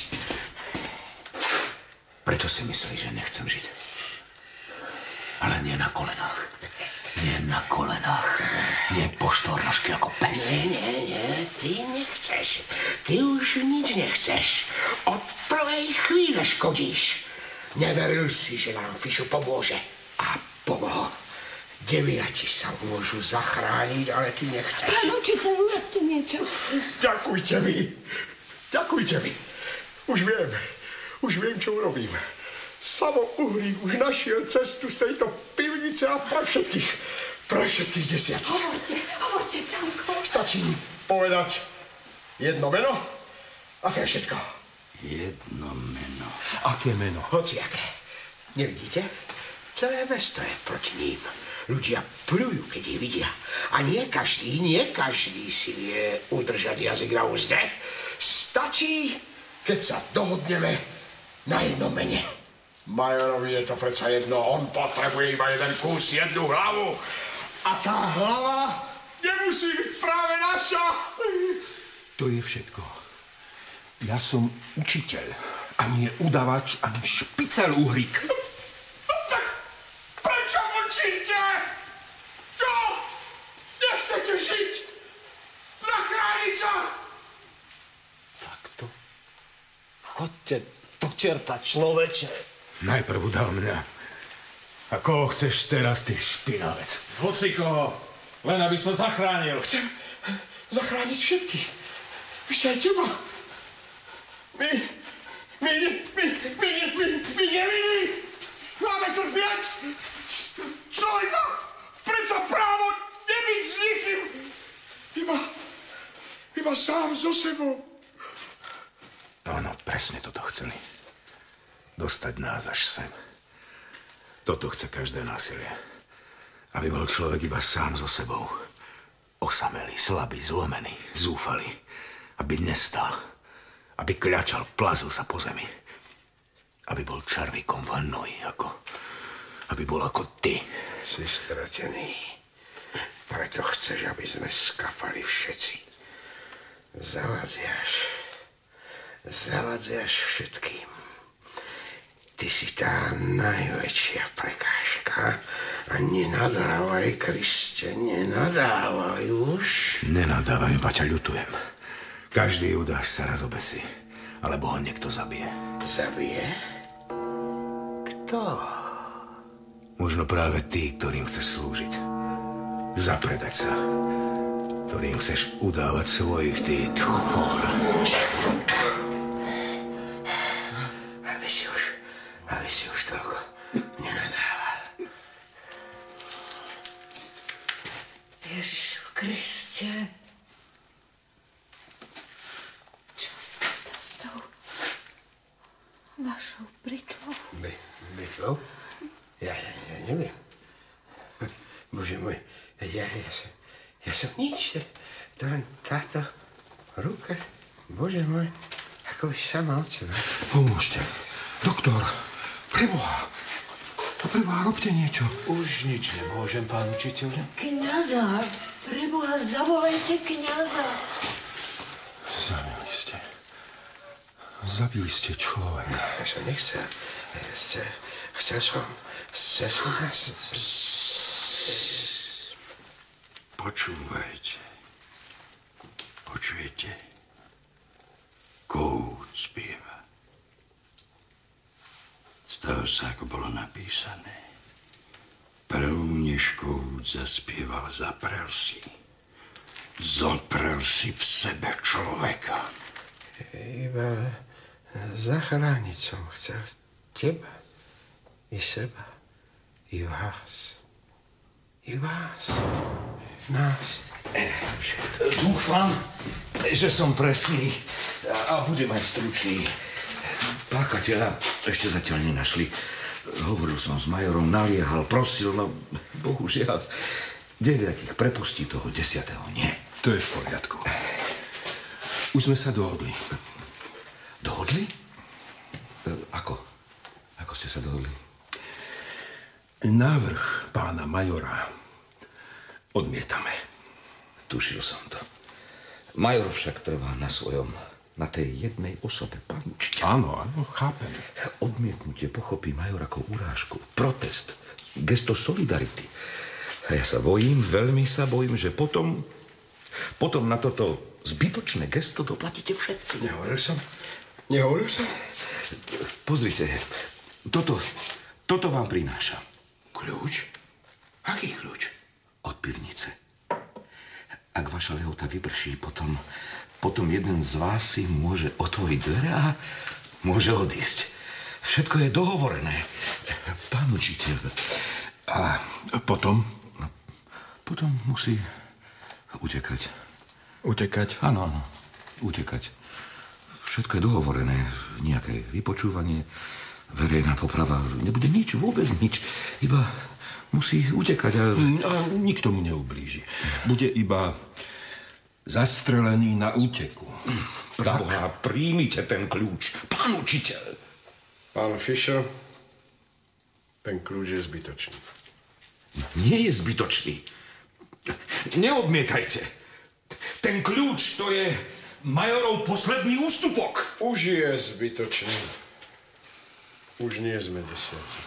Prečo si myslíš, že nechcem žiť? Ale nie na kolenách. Nie na kolenách. Nie po štvornožky ako pes. Nie, ty nechceš. Ty už nič nechceš. Od prvej chvíle škodíš. Neveril si, že nám Fišu pomôže. A pomohol. 9 sa môžu zachrániť, ale ty nechceš. Pán učiteľ, urobte niečo. Ďakujte mi. Ďakujte mi. Už viem, čo urobím. Samo Uhrík už našiel cestu z tejto pivnice a pre všetkých 10. Hovorte, Sanko. Stačí povedať jedno meno a to je všetko. Jedno meno. Aké meno? Hociaké. Nevidíte? Celé mesto je proti ním. Ľudia plujú, keď ich vidia. A nie každý si vie udržať jazyk na úzde. Stačí, keď sa dohodneme na jednom mene. Majorovi je to predsa jedno, on potrebuje iba jeden kus, jednu hlavu. A tá hlava nemusí byť práve naša. To je všetko. Ja som učiteľ, a nie udavač, ani špicel uhrik. Prečo mlčíte? Čo? Nechcete žiť? Zachrániť sa? Takto. Chodte do čerta, človeče. Najprv udal mňa. A koho chceš teraz, ty špinavec? Hocikoho, len aby som zachránil. Chcem zachrániť všetkých. Ešte aj teba. My nevinní. Máme trpieť. Človek má predsa právo nebyť s nikým. Iba sám so sebou. Áno, presne toto chceli. Dostať nás až sem. Toto chce každé násilie. Aby bol človek iba sám so sebou. Osamelý, slabý, zlomený, zúfalý. Aby nestal. Aby kľačal, plazil sa po zemi. Aby bol červíkom v hnoji, aby bol ako ty. Si stratený. Preto chceš, aby sme skapali všetci. Zavadzaš všetkým. Ty si tá najväčšia prekážka. A nenadávaj, Kriste, nenadávaj už. Nenadávaj, iba ťa ľutujem. Každý udáš sa raz obesí, alebo ho niekto zabije. Zabije? Kto? Možno práve ty, ktorým chceš slúžiť. Zapredať sa. Ktorým chceš udávať svojich, ty tchor. Aby si už toľko nenadával. Ježišu Kriste. Čo sa to s tou vašou britvou? Britvou? Ja neviem. Bože môj, ja som nič. To len táto ruka, Bože môj, ako by sama od seba. Pomôžte. Doktor, preboha, robte niečo. Už nič nemôžem, pán učiteľ. Kňaza, preboha, zavolajte kňaza. Zabili ste človeka. Ja som nechcel. Chcel som nás... Počúvajte. Počujete? Kohút spieva. Stalo sa, ako bolo napísané. Prvú než kohút zaspieval, zaprel si. Zoprel si v sebe človeka. Iba zachrániť som chcel teba i seba i vás. I vás. Nás. Dúfam, že som presný a budem aj stručný. Páchateľa ešte zatiaľ nenašli. Hovoril som s majorom, naliehal, prosil, no bohužiaľ 9 prepustí, toho 10. nie. To je v poriadku. Už sme sa dohodli. Dohodli? Ako? Ako ste sa dohodli? Návrh pána majora odmietame. Tušil som to. Major však trvá na svojom, na tej jednej osobe, pán učiteľ. Áno, chápem. Odmietnutie pochopí major ako urážku, protest, gesto solidarity. A ja sa bojím, veľmi sa bojím, že potom na toto zbytočné gesto doplatíte všetci. Nehovoril som? Pozrite, toto vám prináša. Kľúč? Aký kľúč? Od pivnice. Ak vaša lehota vyprší, potom jeden z vás si môže otvoriť dvere a môže odísť. Všetko je dohovorené. Pán učiteľ. A potom? No, potom musí utekať. Utekať? Áno, utekať. Všetko je dohovorené. Nejaké vypočúvanie, verejná poprava. Nebude nič, vôbec nič. Iba musí utekať a nikto mu neublíži. Bude iba zastrelený na úteku. Preboha, príjmite ten kľúč. Pán učiteľ. Pán Fischer, ten kľúč je zbytočný. Nie je zbytočný. Neodmietajte. Ten kľúč, majorov posledný ústupok. Už je zbytočný. Už nie sme 10.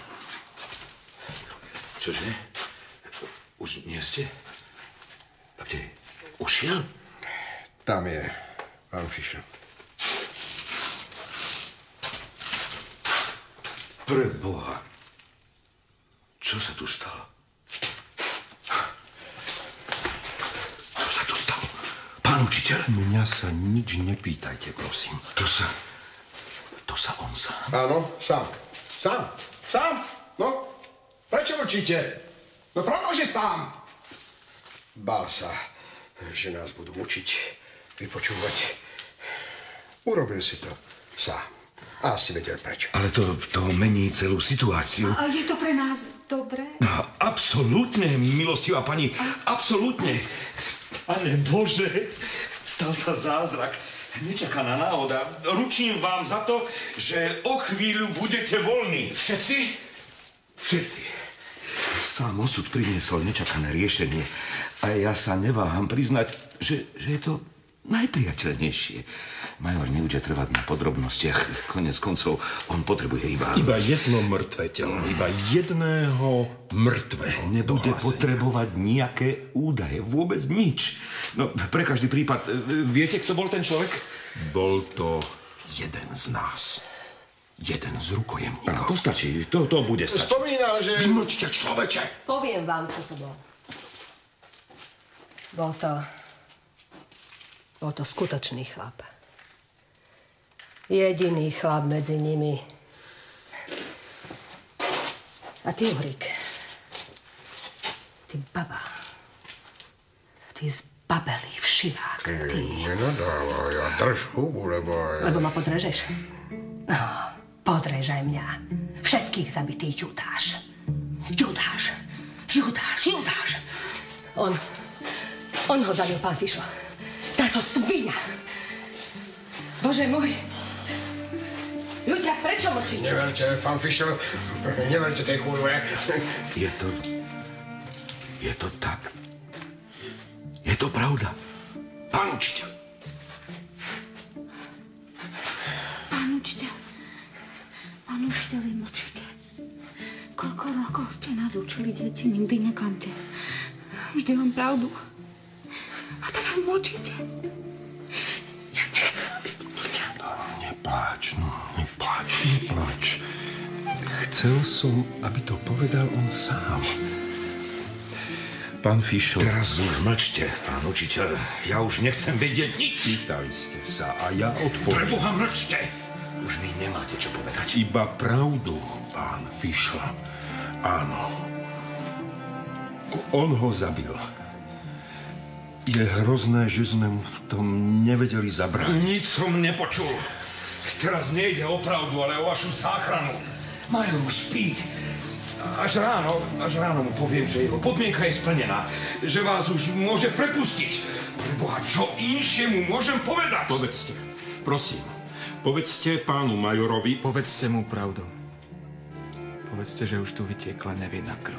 Čože? Už nie ste? A kde? Ušiel? Tam je pán Fischer. Pre Boha. Čo sa tu stalo? Čo sa tu stalo? Pán učiteľ? Mňa sa nič nepýtajte, prosím. To sa on sám. Áno, sám. Sám. No, prečo mlčíte? No pretože sám. Bál sa, že nás budú mučiť, vypočúvať. Urobil si to sám. A asi vedel prečo. Ale to mení celú situáciu. A je to pre nás dobré? No, absolútne, milostivá pani, absolútne. Pane Bože, stal sa zázrak. Nečakaná náhoda. Ručím vám za to, že o chvíľu budete voľní. Všetci? Všetci. Sám osud priniesol nečakané riešenie. A ja sa neváham priznať, že je to najpriateľnejšie. Major nebude trvať na podrobnostiach. Konec koncov, on potrebuje iba... Iba jedno mŕtve telo. Iba jedného mŕtvého. Nebude potrebovať nejaké údaje. Vôbec nič. No, pre každý prípad, viete, kto bol ten človek? Bol to jeden z nás. Jeden z rukojemníkov. No, to stačí. To bude stačiť. Spomínal, že... Vymlčte, človeče! Poviem vám, čo to bol. Bol to skutočný chlap. Jediný chlap medzi nimi. A ty, Uhrík, ty baba, ty zbabelý všivák, ty... Nenadávaj, ja drž hubu, lebo... Lebo ma podrežeš? No, podrež aj mňa. Všetkých zabitých Judáš. On ho zabil, pán Fišo. Táto sviňa. Bože môj. Ľudia, prečo mlčíte? Neverte, pán Fischer, neverte tej kurve. Je to tak. Je to pravda. Pán učiteľ. Pán učiteľ, vy mlčíte. Koľko rokov ste nás učili, deti, nikdy neklamte. Vždy mám pravdu. A teraz mlčíte. Ja nechcem, aby ste mlčali. Nepláč. Chcel som, aby to povedal on sám. Pán Fišo... Teraz už mlčte, pán učiteľ. Ja už nechcem vedieť nič. Pýtali ste sa a ja odpoviem. Preboha, mlčte! Už mi nemáte čo povedať. Iba pravdu, pán Fišo. Áno. On ho zabil. Je hrozné, že sme mu v tom nevedeli zabrániť. Nič som nepočul. Teraz nejde o pravdu, ale o vašu záchranu. Major už spí. Až ráno mu poviem, že jeho podmienka je splnená. Že vás už môže prepustiť. Preboha, čo inšie mu môžem povedať? Povedzte, prosím. Povedzte pánu majorovi... Povedzte mu pravdu. Povedzte, že už tu vytiekla nevinná krv.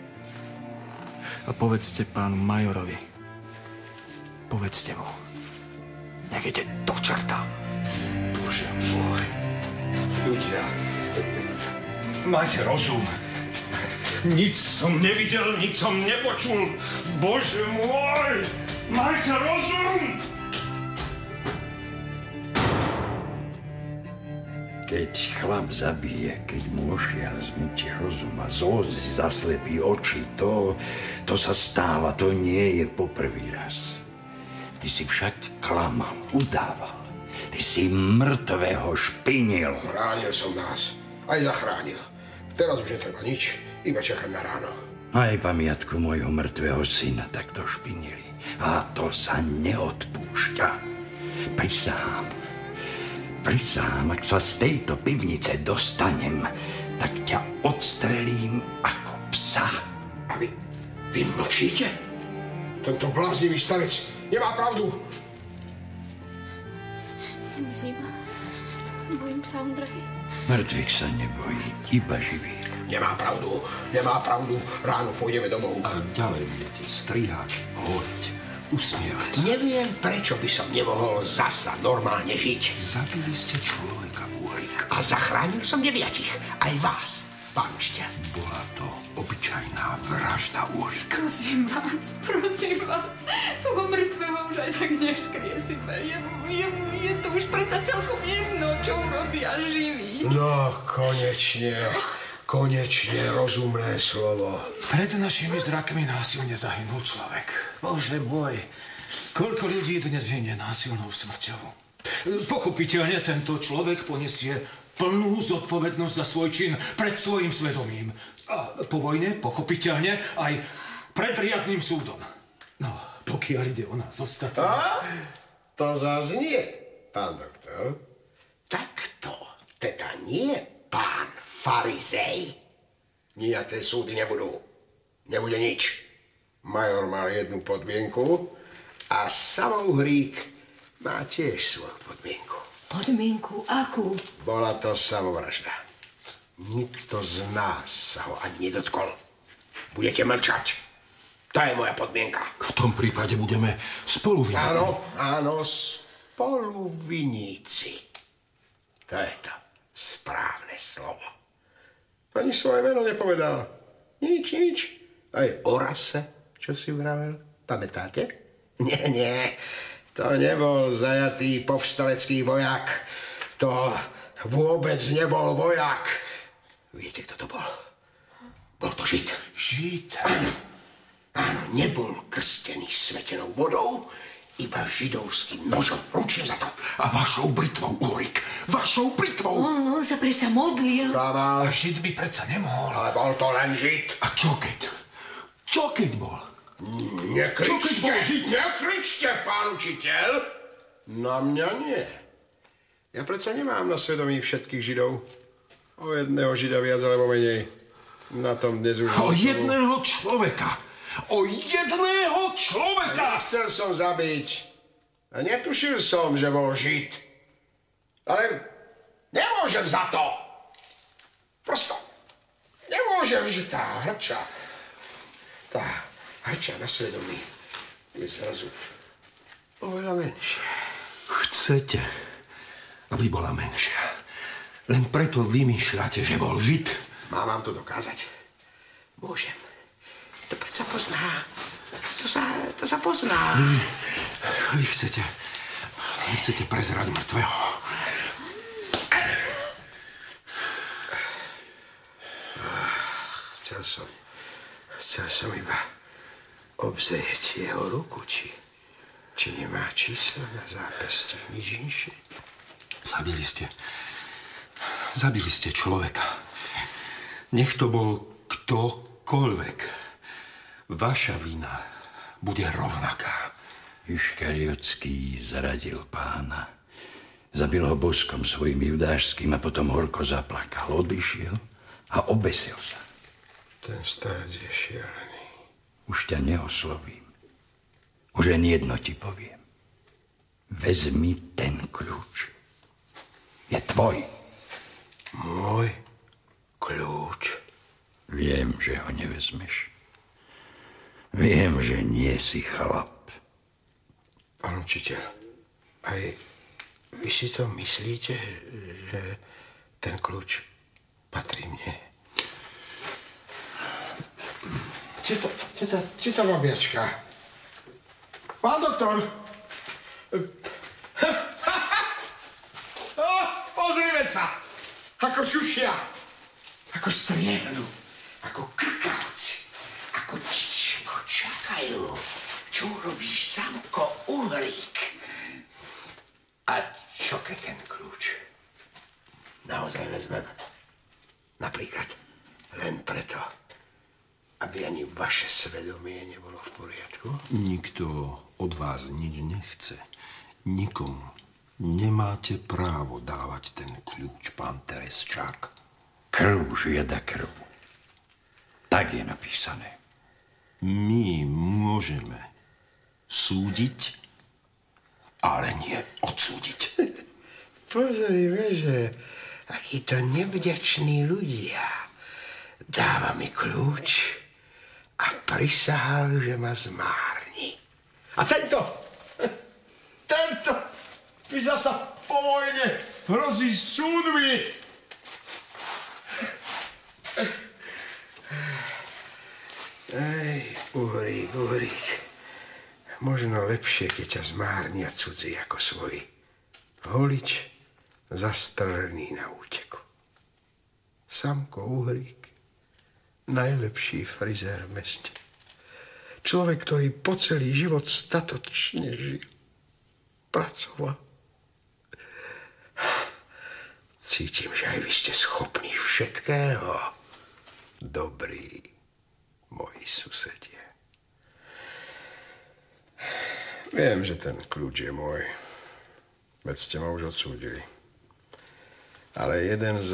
A povedzte pánu majorovi. Povedzte mu. Nech ide do čerta. Bože môj. Ľudia, majte rozum. Nič som nevidel, nič som nepočul. Bože môj. Majte rozum. Keď chlap zabije, keď mu ošiar zmúti rozum a zlosť zaslepí oči, to sa stáva, to nie je poprvý raz. Ty si však klamal, udával. Ty si mŕtvého špinil. Chránil som nás. Aj zachránil. Teraz už netreba nič, iba čakať na ráno. Aj pamiatku môjho mŕtvého syna takto špinili. A to sa neodpúšťa. Prisahám, ak sa z tejto pivnice dostanem, tak ťa odstrelím ako psa. A vy mlčíte? Tento bláznivý starec nemá pravdu. Bojím sa, Ondrej. Mŕtvych sa nebojí, iba živý. Nemá pravdu. Ráno pôjdeme domov. A ďalej budete strihať, horiť. usmievať sa. Neviem, prečo by som nemohol zasa normálne žiť. Zabili ste človeka, Úrik. A zachránil som 9, aj vás, pán učiteľ. Bola to obyčajná vražda, Úrik. Prosím vás, toho mŕtvého už aj tak nevzkriesime. Je to už predsa celkom jedno, čo urobia živí. No, konečne rozumné slovo. Pred našimi zrakmi násilne zahynul človek. Bože môj, koľko ľudí dnes hynie násilnou smrťou. Pochopiteľne tento človek poniesie plnú zodpovednosť za svoj čin pred svojim svedomím. A po vojne, pochopiteľne, aj pred riadnym súdom. No, pokiaľ ide o nás ostatní. To zás nie, pán doktor. Takto teda nie, pán farizej. Nijaké súdy nebudú. Nebude nič. Major mal jednu podmienku a samouhrík má tiež svoju podmienku. Podmienku akú? Bola to samovražda. Nikto z nás sa ho ani nedotkol. Budete mlčať. To je moja podmienka. V tom prípade budeme spoluviníci. Áno, spoluviníci. To je to správne slovo. Ani svoje meno nepovedal. Nič. Aj o rase, čo si vravel. Pamätáte? Nie. To nebol zajatý povstalecký vojak. To vôbec nebol vojak. Viete, kto to bol? Bol to Žid. Žid? Áno, nebol krstený svetenou vodou, iba židovským nožom. Ručím za to. A vašou britvou, Úrik. Vašou britvou. On sa predsa modlil. Klamal. Žid by predsa nemohol. Ale bol to len Žid. A čo keď bol? Nekričte, pán učiteľ. Na mňa nie. Ja predsa nemám na svedomí všetkých Židov. O jedného Žida viac alebo menej. Na tom dnes už... O jedného človeka. Nechcel som zabiť. A netušil som, že bol Žid. Ale nemôžem za to. Prosto. Nemôžem, že tá hrča na svedomí je zrazu oveľa menšia. Chcete, aby bola menšia. Len preto vymýšľate, že bol Žid. Mám vám to dokázať. Môžem. To predsa pozná. To sa pozná. Vy chcete prezrať mŕtvého. Chcel som iba obzrieť jeho ruku, či nemá číslo na zápesti, nič inšie. Zabili ste človeka. Nech to bol ktokoľvek. Vaša vina bude rovnaká. Iškariotský zradil Pána. Zabil ho boskom svojim judášským a potom horko zaplakal. Odišiel a obesil sa. Ten starec je šialený. Už ťa neoslovím. Už len jedno ti poviem. Vezmi ten kľúč. Je tvoj. Môj kľúč? Viem, že ho nevezmeš. Viem, že nie si chlap. Pán učiteľ, aj vy si to myslíte, že ten kľúč patrí mne? Či to babiačka? Pán doktor! Pozrime sa! Ako čušia! Ako striebnú! Ako krkavci! Ako tiško čakajú, čo urobí Samko Ulrík. A čo keď ten kľúč naozaj vezmem? Napríklad len preto, aby ani vaše svedomie nebolo v poriadku? Nikto od vás nič nechce. Nikomu nemáte právo dávať ten kľúč, pán Teresčák. Krv žiada krv. Tak je napísané. My môžeme súdiť, ale nie odsúdiť. Pozrime, že akíto nevďační ľudia. Dáva mi kľúč a prisahal, že ma zmárni. A tento mi zasa po vojne hrozí súdmi. Ej, Uhrík. Možno lepšie, keď ťa zmárnia cudzí ako svoji. Holič zastrelený na úteku. Samko Uhrík, najlepší frizér v meste. Človek, ktorý po celý život statočne žil. Pracoval. Cítim, že aj vy ste schopní všetkého. Dobrí moji susedia. Viem, že ten kľúč je môj. Veď ste ma už odsúdili. Ale jeden z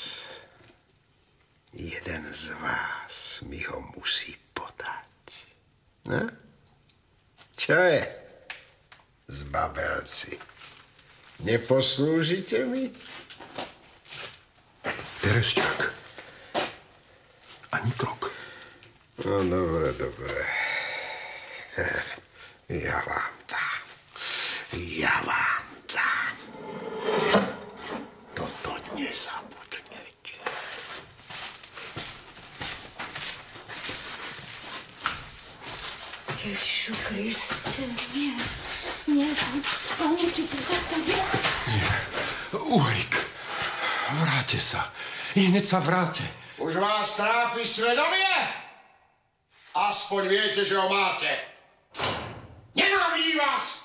vás mi ho musí podať. No? Čo je? Zbabelci. Neposlúžite mi? Terešťák. Ani krok. No, dobre. Ja vám dám. Toto nezabudnete. Ježišu Kriste, nie, pán učiteľ, takto nie. Nie, Uhrík, vráte sa. Hneď sa vráte. Už vás trápi svedomie? Aspoň viete, že ho máte. Nenávidí vás